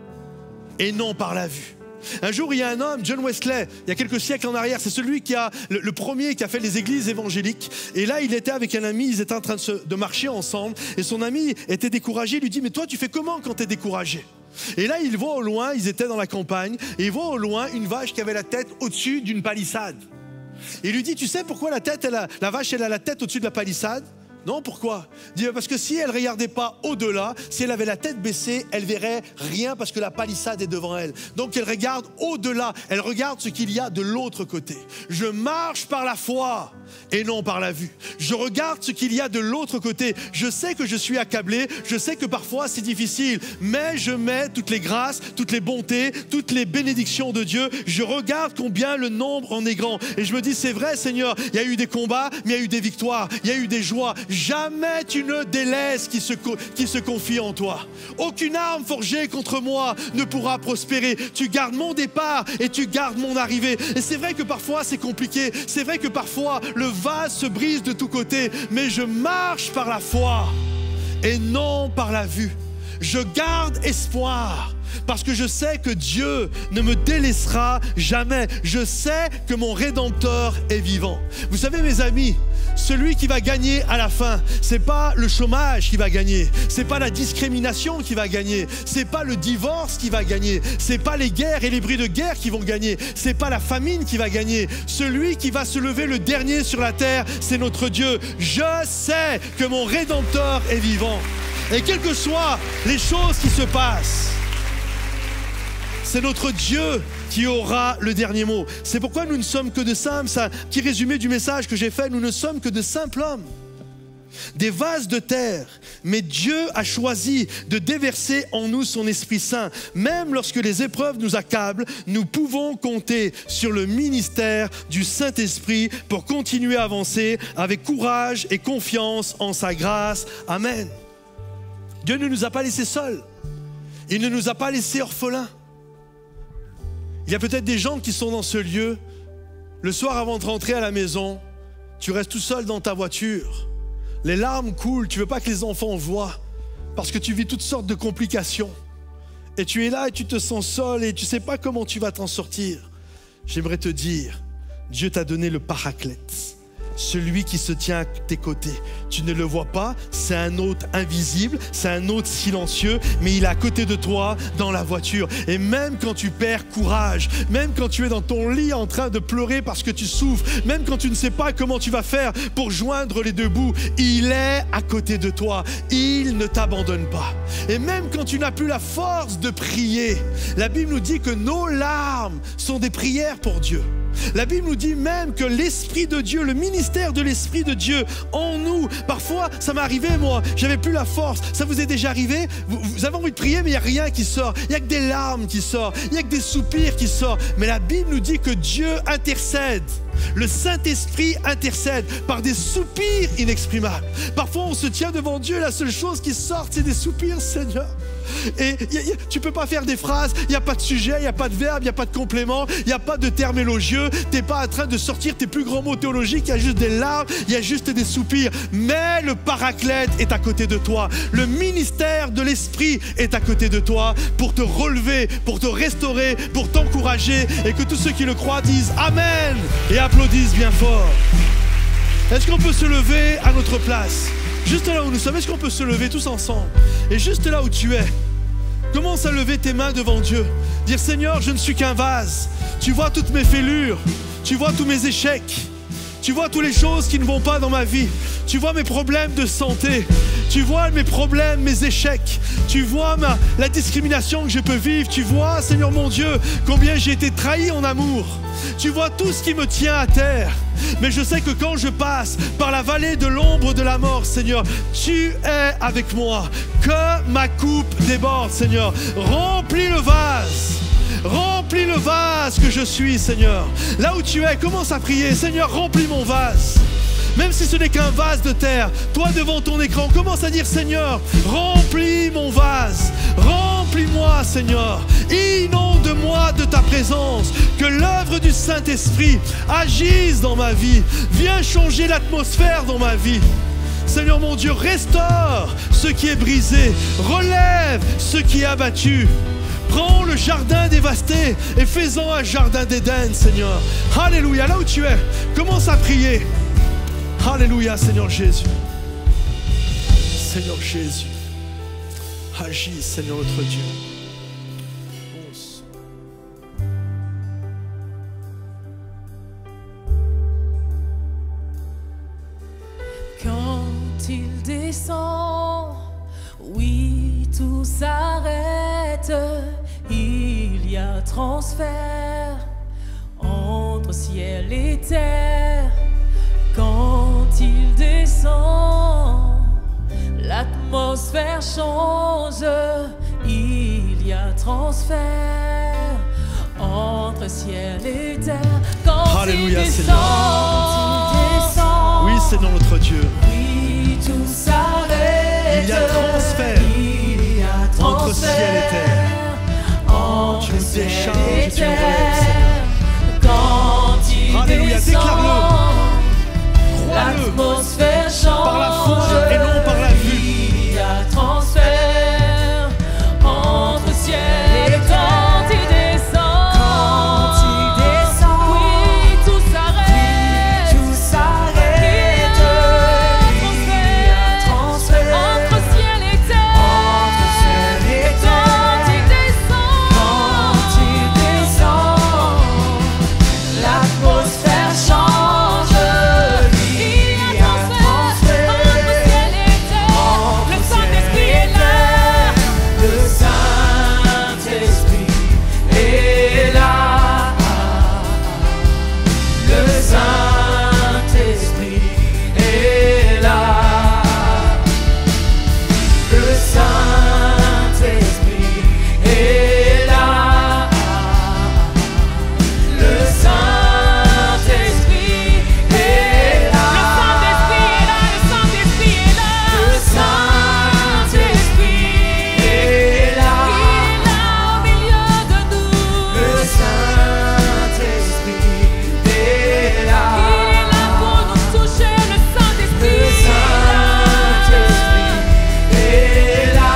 et non par la vue. Un jour, il y a un homme, John Wesley, il y a quelques siècles en arrière, c'est celui qui a le premier qui a fait les églises évangéliques. Et là, il était avec un ami, ils étaient en train de marcher ensemble. Et son ami était découragé, il lui dit, mais toi, tu fais comment quand tu es découragé? Et là, il voit au loin, ils étaient dans la campagne, et il voit au loin une vache qui avait la tête au-dessus d'une palissade. Et il lui dit, tu sais pourquoi la vache, elle a la tête au-dessus de la palissade? Non, pourquoi? Il dit, parce que si elle ne regardait pas au-delà, si elle avait la tête baissée, elle ne verrait rien parce que la palissade est devant elle. Donc elle regarde au-delà, elle regarde ce qu'il y a de l'autre côté. Je marche par la foi et non par la vue. Je regarde ce qu'il y a de l'autre côté. Je sais que je suis accablé, je sais que parfois c'est difficile, mais je mets toutes les grâces, toutes les bontés, toutes les bénédictions de Dieu. Je regarde combien le nombre en est grand. Et je me dis, c'est vrai Seigneur, il y a eu des combats, mais il y a eu des victoires, il y a eu des joies. Jamais tu ne délaisses qui se confie en toi. Aucune arme forgée contre moi ne pourra prospérer. Tu gardes mon départ et tu gardes mon arrivée. Et c'est vrai que parfois c'est compliqué. C'est vrai que parfois le vase se brise de tous côtés. Mais je marche par la foi et non par la vue. Je garde espoir. Parce que je sais que Dieu ne me délaissera jamais. Je sais que mon Rédempteur est vivant. Vous savez mes amis, celui qui va gagner à la fin, c'est pas le chômage qui va gagner, c'est pas la discrimination qui va gagner, c'est pas le divorce qui va gagner, c'est pas les guerres et les bruits de guerre qui vont gagner, c'est pas la famine qui va gagner. Celui qui va se lever le dernier sur la terre, c'est notre Dieu. Je sais que mon Rédempteur est vivant. Et quelles que soient les choses qui se passent, c'est notre Dieu qui aura le dernier mot. C'est pourquoi nous ne sommes que de simples, c'est un petit résumé du message que j'ai fait, nous ne sommes que de simples hommes, des vases de terre. Mais Dieu a choisi de déverser en nous son Esprit Saint. Même lorsque les épreuves nous accablent, nous pouvons compter sur le ministère du Saint-Esprit pour continuer à avancer avec courage et confiance en sa grâce. Amen. Dieu ne nous a pas laissés seuls. Il ne nous a pas laissés orphelins. Il y a peut-être des gens qui sont dans ce lieu, le soir avant de rentrer à la maison, tu restes tout seul dans ta voiture, les larmes coulent, tu ne veux pas que les enfants voient, parce que tu vis toutes sortes de complications. Et tu es là et tu te sens seul et tu ne sais pas comment tu vas t'en sortir. J'aimerais te dire, Dieu t'a donné le Paraclète. Celui qui se tient à tes côtés. Tu ne le vois pas, c'est un hôte invisible, c'est un hôte silencieux, mais il est à côté de toi dans la voiture. Et même quand tu perds courage, même quand tu es dans ton lit en train de pleurer parce que tu souffres, même quand tu ne sais pas comment tu vas faire pour joindre les deux bouts, il est à côté de toi. Il ne t'abandonne pas. Et même quand tu n'as plus la force de prier, la Bible nous dit que nos larmes sont des prières pour Dieu. La Bible nous dit même que l'Esprit de Dieu, le ministère de l'Esprit de Dieu en nous, parfois ça m'est arrivé moi, j'avais plus la force. Ça vous est déjà arrivé? Vous avez envie de prier mais il n'y a rien qui sort, il n'y a que des larmes qui sortent, il n'y a que des soupirs qui sortent. Mais la Bible nous dit que Dieu intercède. Le Saint-Esprit intercède par des soupirs inexprimables. Parfois on se tient devant Dieu, la seule chose qui sort c'est des soupirs, Seigneur. Et tu ne peux pas faire des phrases, il n'y a pas de sujet, il n'y a pas de verbe, il n'y a pas de complément, il n'y a pas de terme élogieux, tu n'es pas en train de sortir tes plus grands mots théologiques, il y a juste des larmes, il y a juste des soupirs. Mais le Paraclète est à côté de toi, le ministère de l'Esprit est à côté de toi pour te relever, pour te restaurer, pour t'encourager, et que tous ceux qui le croient disent Amen et applaudissent bien fort. Est-ce qu'on peut se lever à notre place? Juste là où nous sommes, est-ce qu'on peut se lever tous ensemble? Et juste là où tu es, commence à lever tes mains devant Dieu. Dire Seigneur, je ne suis qu'un vase. Tu vois toutes mes fêlures, tu vois tous mes échecs, Tu vois toutes les choses qui ne vont pas dans ma vie. Tu vois mes problèmes de santé. Tu vois mes problèmes, mes échecs. Tu vois la discrimination que je peux vivre. Tu vois, Seigneur mon Dieu, combien j'ai été trahi en amour. Tu vois tout ce qui me tient à terre. Mais je sais que quand je passe par la vallée de l'ombre de la mort, Seigneur, tu es avec moi. Que ma coupe déborde, Seigneur. Remplis le vase. Remplis le vase que je suis, Seigneur. Là où tu es, commence à prier. Seigneur, remplis mon vase. Même si ce n'est qu'un vase de terre, toi devant ton écran, commence à dire, Seigneur, remplis mon vase. Remplis-moi, Seigneur. Inonde-moi de ta présence. Que l'œuvre du Saint-Esprit agisse dans ma vie. Viens changer l'atmosphère dans ma vie. Seigneur mon Dieu, restaure ce qui est brisé. Relève ce qui est abattu. Prends le jardin dévasté et fais-en un jardin d'Éden, Seigneur. Alléluia, là où tu es, commence à prier. Alléluia, Seigneur Jésus. Seigneur Jésus, agis, Seigneur notre Dieu. Quand il descend, oui, tout s'arrête. Il y a transfert entre ciel et terre. Quand il descend, l'atmosphère change. Il y a transfert entre ciel et terre. Quand Alléluia, il Seigneur. descend, Oui, Seigneur notre Dieu. oui, tout s'arrête. Il y a transfert Il y a transfert entre ciel et terre. entre Tu nous ciel décharges et et tu nous relèves, terre. Quand il Alléluia, descend, déclare-le. Crois-le. l'atmosphère change. Par la foi et non par la vue. Il y a transfert entre ciel et terre. Quand il descend, oui, tout s'arrête. Tout s'arrête. Il y a transfert entre ciel et terre. Entre ciel et Quand il descend, l'atmosphère change. il y a transfert entre ciel et terre. Le Saint-Esprit est là. Le Saint-Esprit est là. Le Saint-Esprit est là. Le Saint-Esprit est là. Le Saint-Esprit est là. Le Saint-Esprit est là. Le Saint-Esprit est là. Le Saint-Esprit est là. Il est là au milieu de nous. Le Saint-Esprit est là. Il est là pour nous toucher. Le Saint-Esprit Le est là. Saint-Esprit est là.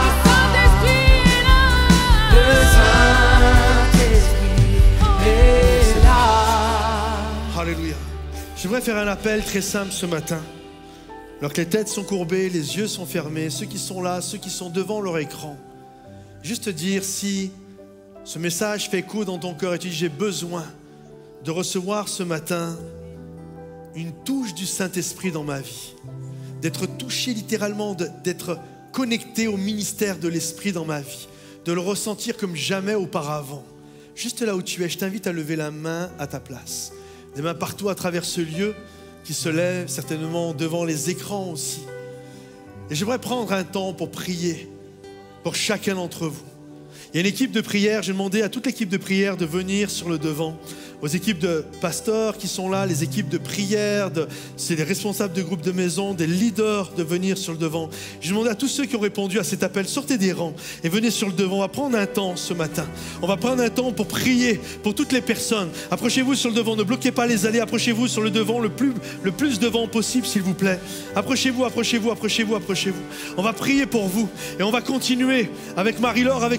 Le Saint-Esprit est là. Le Saint-Esprit est là. Alléluia. J'aimerais faire un appel très simple ce matin. Alors que les têtes sont courbées, les yeux sont fermés, ceux qui sont là, ceux qui sont devant leur écran. Juste dire si ce message fait écho dans ton cœur et tu dis j'ai besoin de recevoir ce matin une touche du Saint-Esprit dans ma vie. D'être touché littéralement, d'être connecté au ministère de l'Esprit dans ma vie. De le ressentir comme jamais auparavant. Juste là où tu es, je t'invite à lever la main à ta place. Des mains partout à travers ce lieu qui se lèvent, certainement devant les écrans aussi. Et j'aimerais prendre un temps pour prier pour chacun d'entre vous. Il y a une équipe de prière, j'ai demandé à toute l'équipe de prière de venir sur le devant. Aux équipes de pasteurs qui sont là, les équipes de prière, c'est les responsables de groupes de maison, des leaders de venir sur le devant. J'ai demandé à tous ceux qui ont répondu à cet appel, sortez des rangs et venez sur le devant. On va prendre un temps ce matin. On va prendre un temps pour prier pour toutes les personnes. Approchez-vous sur le devant, ne bloquez pas les allées, approchez-vous sur le devant, le plus devant possible s'il vous plaît. Approchez-vous, approchez-vous, approchez-vous, approchez-vous. On va prier pour vous et on va continuer avec Marie-Laure, avec toute l'équipe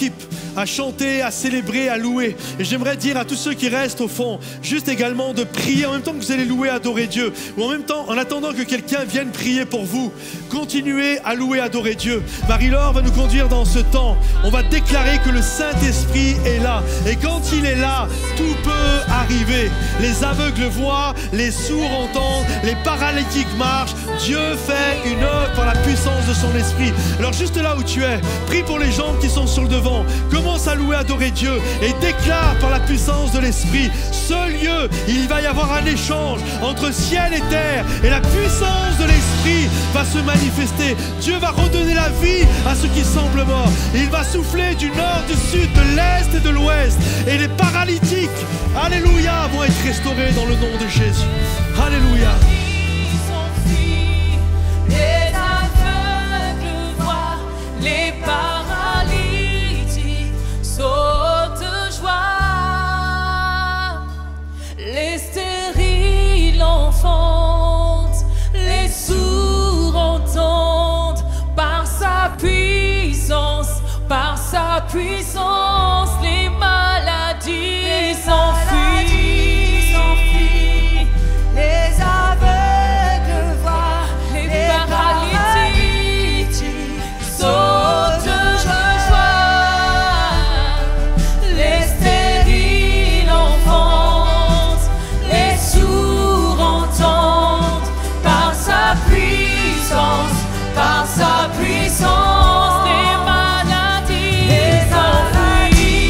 équipe à chanter, à célébrer, à louer. Et j'aimerais dire à tous ceux qui restent au fond, juste également de prier en même temps que vous allez louer, adorer Dieu. Ou en même temps, en attendant que quelqu'un vienne prier pour vous, continuez à louer, adorer Dieu. Marie-Laure va nous conduire dans ce temps. On va déclarer que le Saint-Esprit est là. Et quand il est là, tout peut arriver. Les aveugles voient, les sourds entendent, les paralytiques marchent. Dieu fait une œuvre par la puissance de son esprit. Alors juste là où tu es, prie pour les gens qui sont sur le devant. Commence à louer, adorer Dieu et déclare par la puissance de l'esprit. Ce lieu, il va y avoir un échange entre ciel et terre et la puissance de l'esprit va se manifester. Dieu va redonner la vie à ce qui semble mort. Il va souffler du nord, du sud, de l'est et de l'ouest. Et les paralytiques, alléluia, vont être restaurés dans le nom de Jésus. Alléluia. Les aveugles voient, les paralytiques sautent de joie, les stériles enfantent, les sourds entendent, par sa puissance, les maladies s'enfuient. Les aveugles voient, les paralytiques Sautent de joie, les stériles enfantent, les sourds entendent, par sa puissance, les maladies s'enfuient.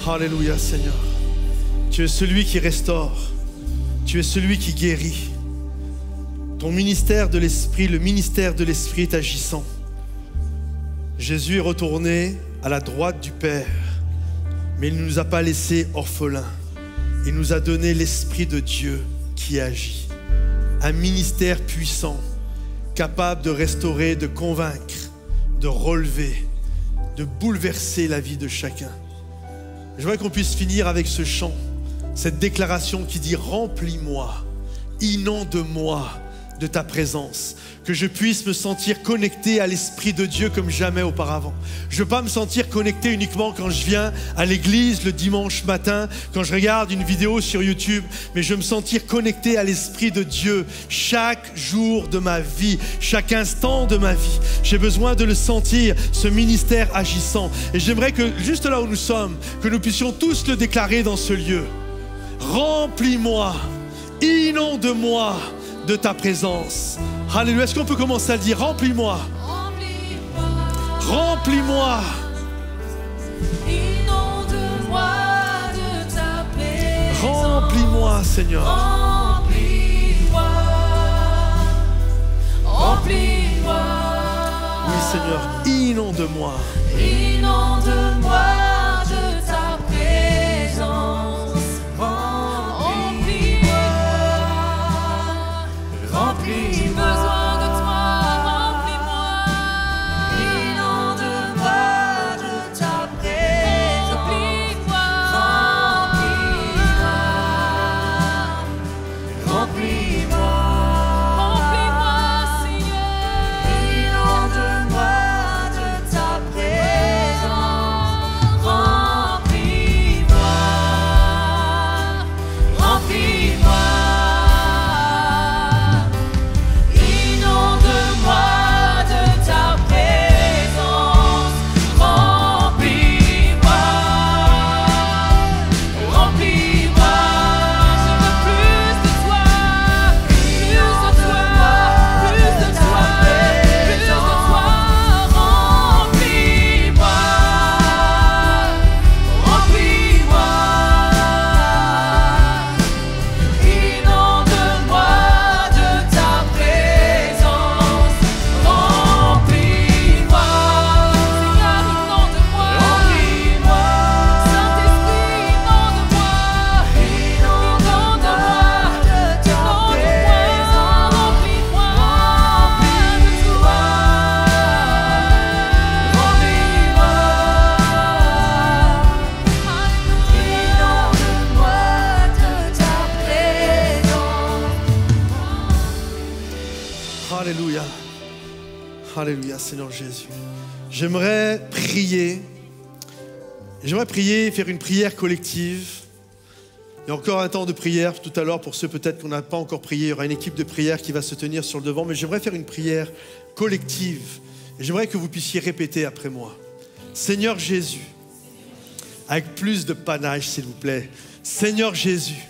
Alléluia Seigneur. Tu es celui qui restaure. Tu es celui qui guérit. Ton ministère de l'Esprit, le ministère de l'Esprit est agissant. Jésus est retourné à la droite du Père, mais il ne nous a pas laissés orphelins. Il nous a donné l'Esprit de Dieu qui agit. Un ministère puissant, capable de restaurer, de convaincre, de relever, de bouleverser la vie de chacun. Je voudrais qu'on puisse finir avec ce chant, cette déclaration qui dit « Remplis-moi, inonde-moi de ta présence ». Que je puisse me sentir connecté à l'Esprit de Dieu comme jamais auparavant. Je ne veux pas me sentir connecté uniquement quand je viens à l'église le dimanche matin, quand je regarde une vidéo sur YouTube, mais je veux me sentir connecté à l'Esprit de Dieu chaque jour de ma vie, chaque instant de ma vie. J'ai besoin de le sentir, ce ministère agissant. Et j'aimerais que, juste là où nous sommes, que nous puissions tous le déclarer dans ce lieu. Remplis-moi, inonde-moi de ta présence. Alléluia, est-ce qu'on peut commencer à le dire? Remplis-moi. Remplis-moi. Inonde-moi de ta présence. Remplis-moi, Seigneur. Remplis-moi. Remplis-moi. Oui, Seigneur, inonde-moi. Inonde-moi de ta présence. Remplis-moi. Remplis-moi. Besoin de toi, remplis-moi. Inonde-moi de ta présence. Remplis-moi. Remplis-moi. Remplis-moi. Remplis-moi, Seigneur. Inonde-moi de ta présence. Remplis-moi. Remplis-moi. Alléluia. Alléluia, Seigneur Jésus. J'aimerais prier. J'aimerais prier, faire une prière collective. Il y a encore un temps de prière tout à l'heure pour ceux peut-être qu'on n'a pas encore prié. Il y aura une équipe de prière qui va se tenir sur le devant. Mais j'aimerais faire une prière collective. Et j'aimerais que vous puissiez répéter après moi. Seigneur Jésus, avec plus de panache s'il vous plaît. Seigneur Jésus,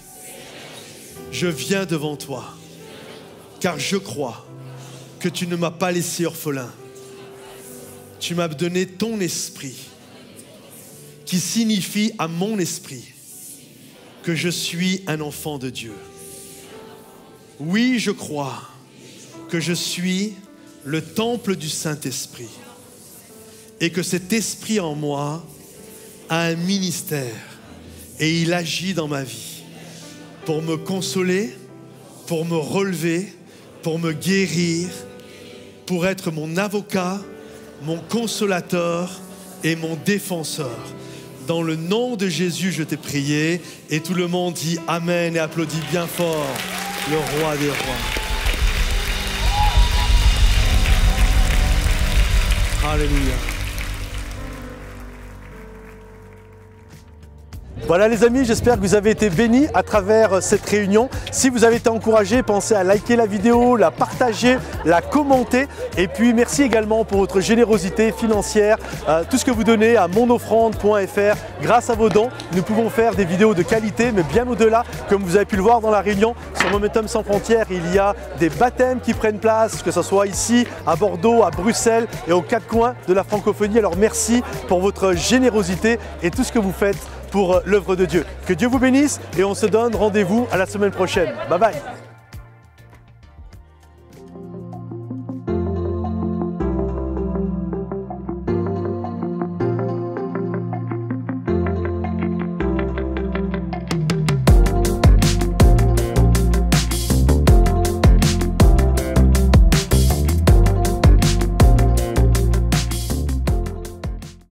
je viens devant toi. Car je crois que tu ne m'as pas laissé orphelin. Tu m'as donné ton esprit qui signifie à mon esprit que je suis un enfant de Dieu. Oui, je crois que je suis le temple du Saint-Esprit et que cet esprit en moi a un ministère et il agit dans ma vie pour me consoler, pour me relever, pour me guérir, pour être mon avocat, mon consolateur et mon défenseur. Dans le nom de Jésus, je t'ai prié. Et tout le monde dit Amen et applaudit bien fort le roi des rois. Alléluia. Voilà les amis, j'espère que vous avez été bénis à travers cette réunion. Si vous avez été encouragés, pensez à liker la vidéo, la partager, la commenter. Et puis merci également pour votre générosité financière, tout ce que vous donnez à monoffrande.fr. Grâce à vos dons, nous pouvons faire des vidéos de qualité, mais bien au-delà, comme vous avez pu le voir dans la réunion, sur Momentum Sans Frontières, il y a des baptêmes qui prennent place, que ce soit ici, à Bordeaux, à Bruxelles et aux quatre coins de la francophonie. Alors merci pour votre générosité et tout ce que vous faites pour l'œuvre de Dieu. Que Dieu vous bénisse et on se donne rendez-vous à la semaine prochaine. Bye bye.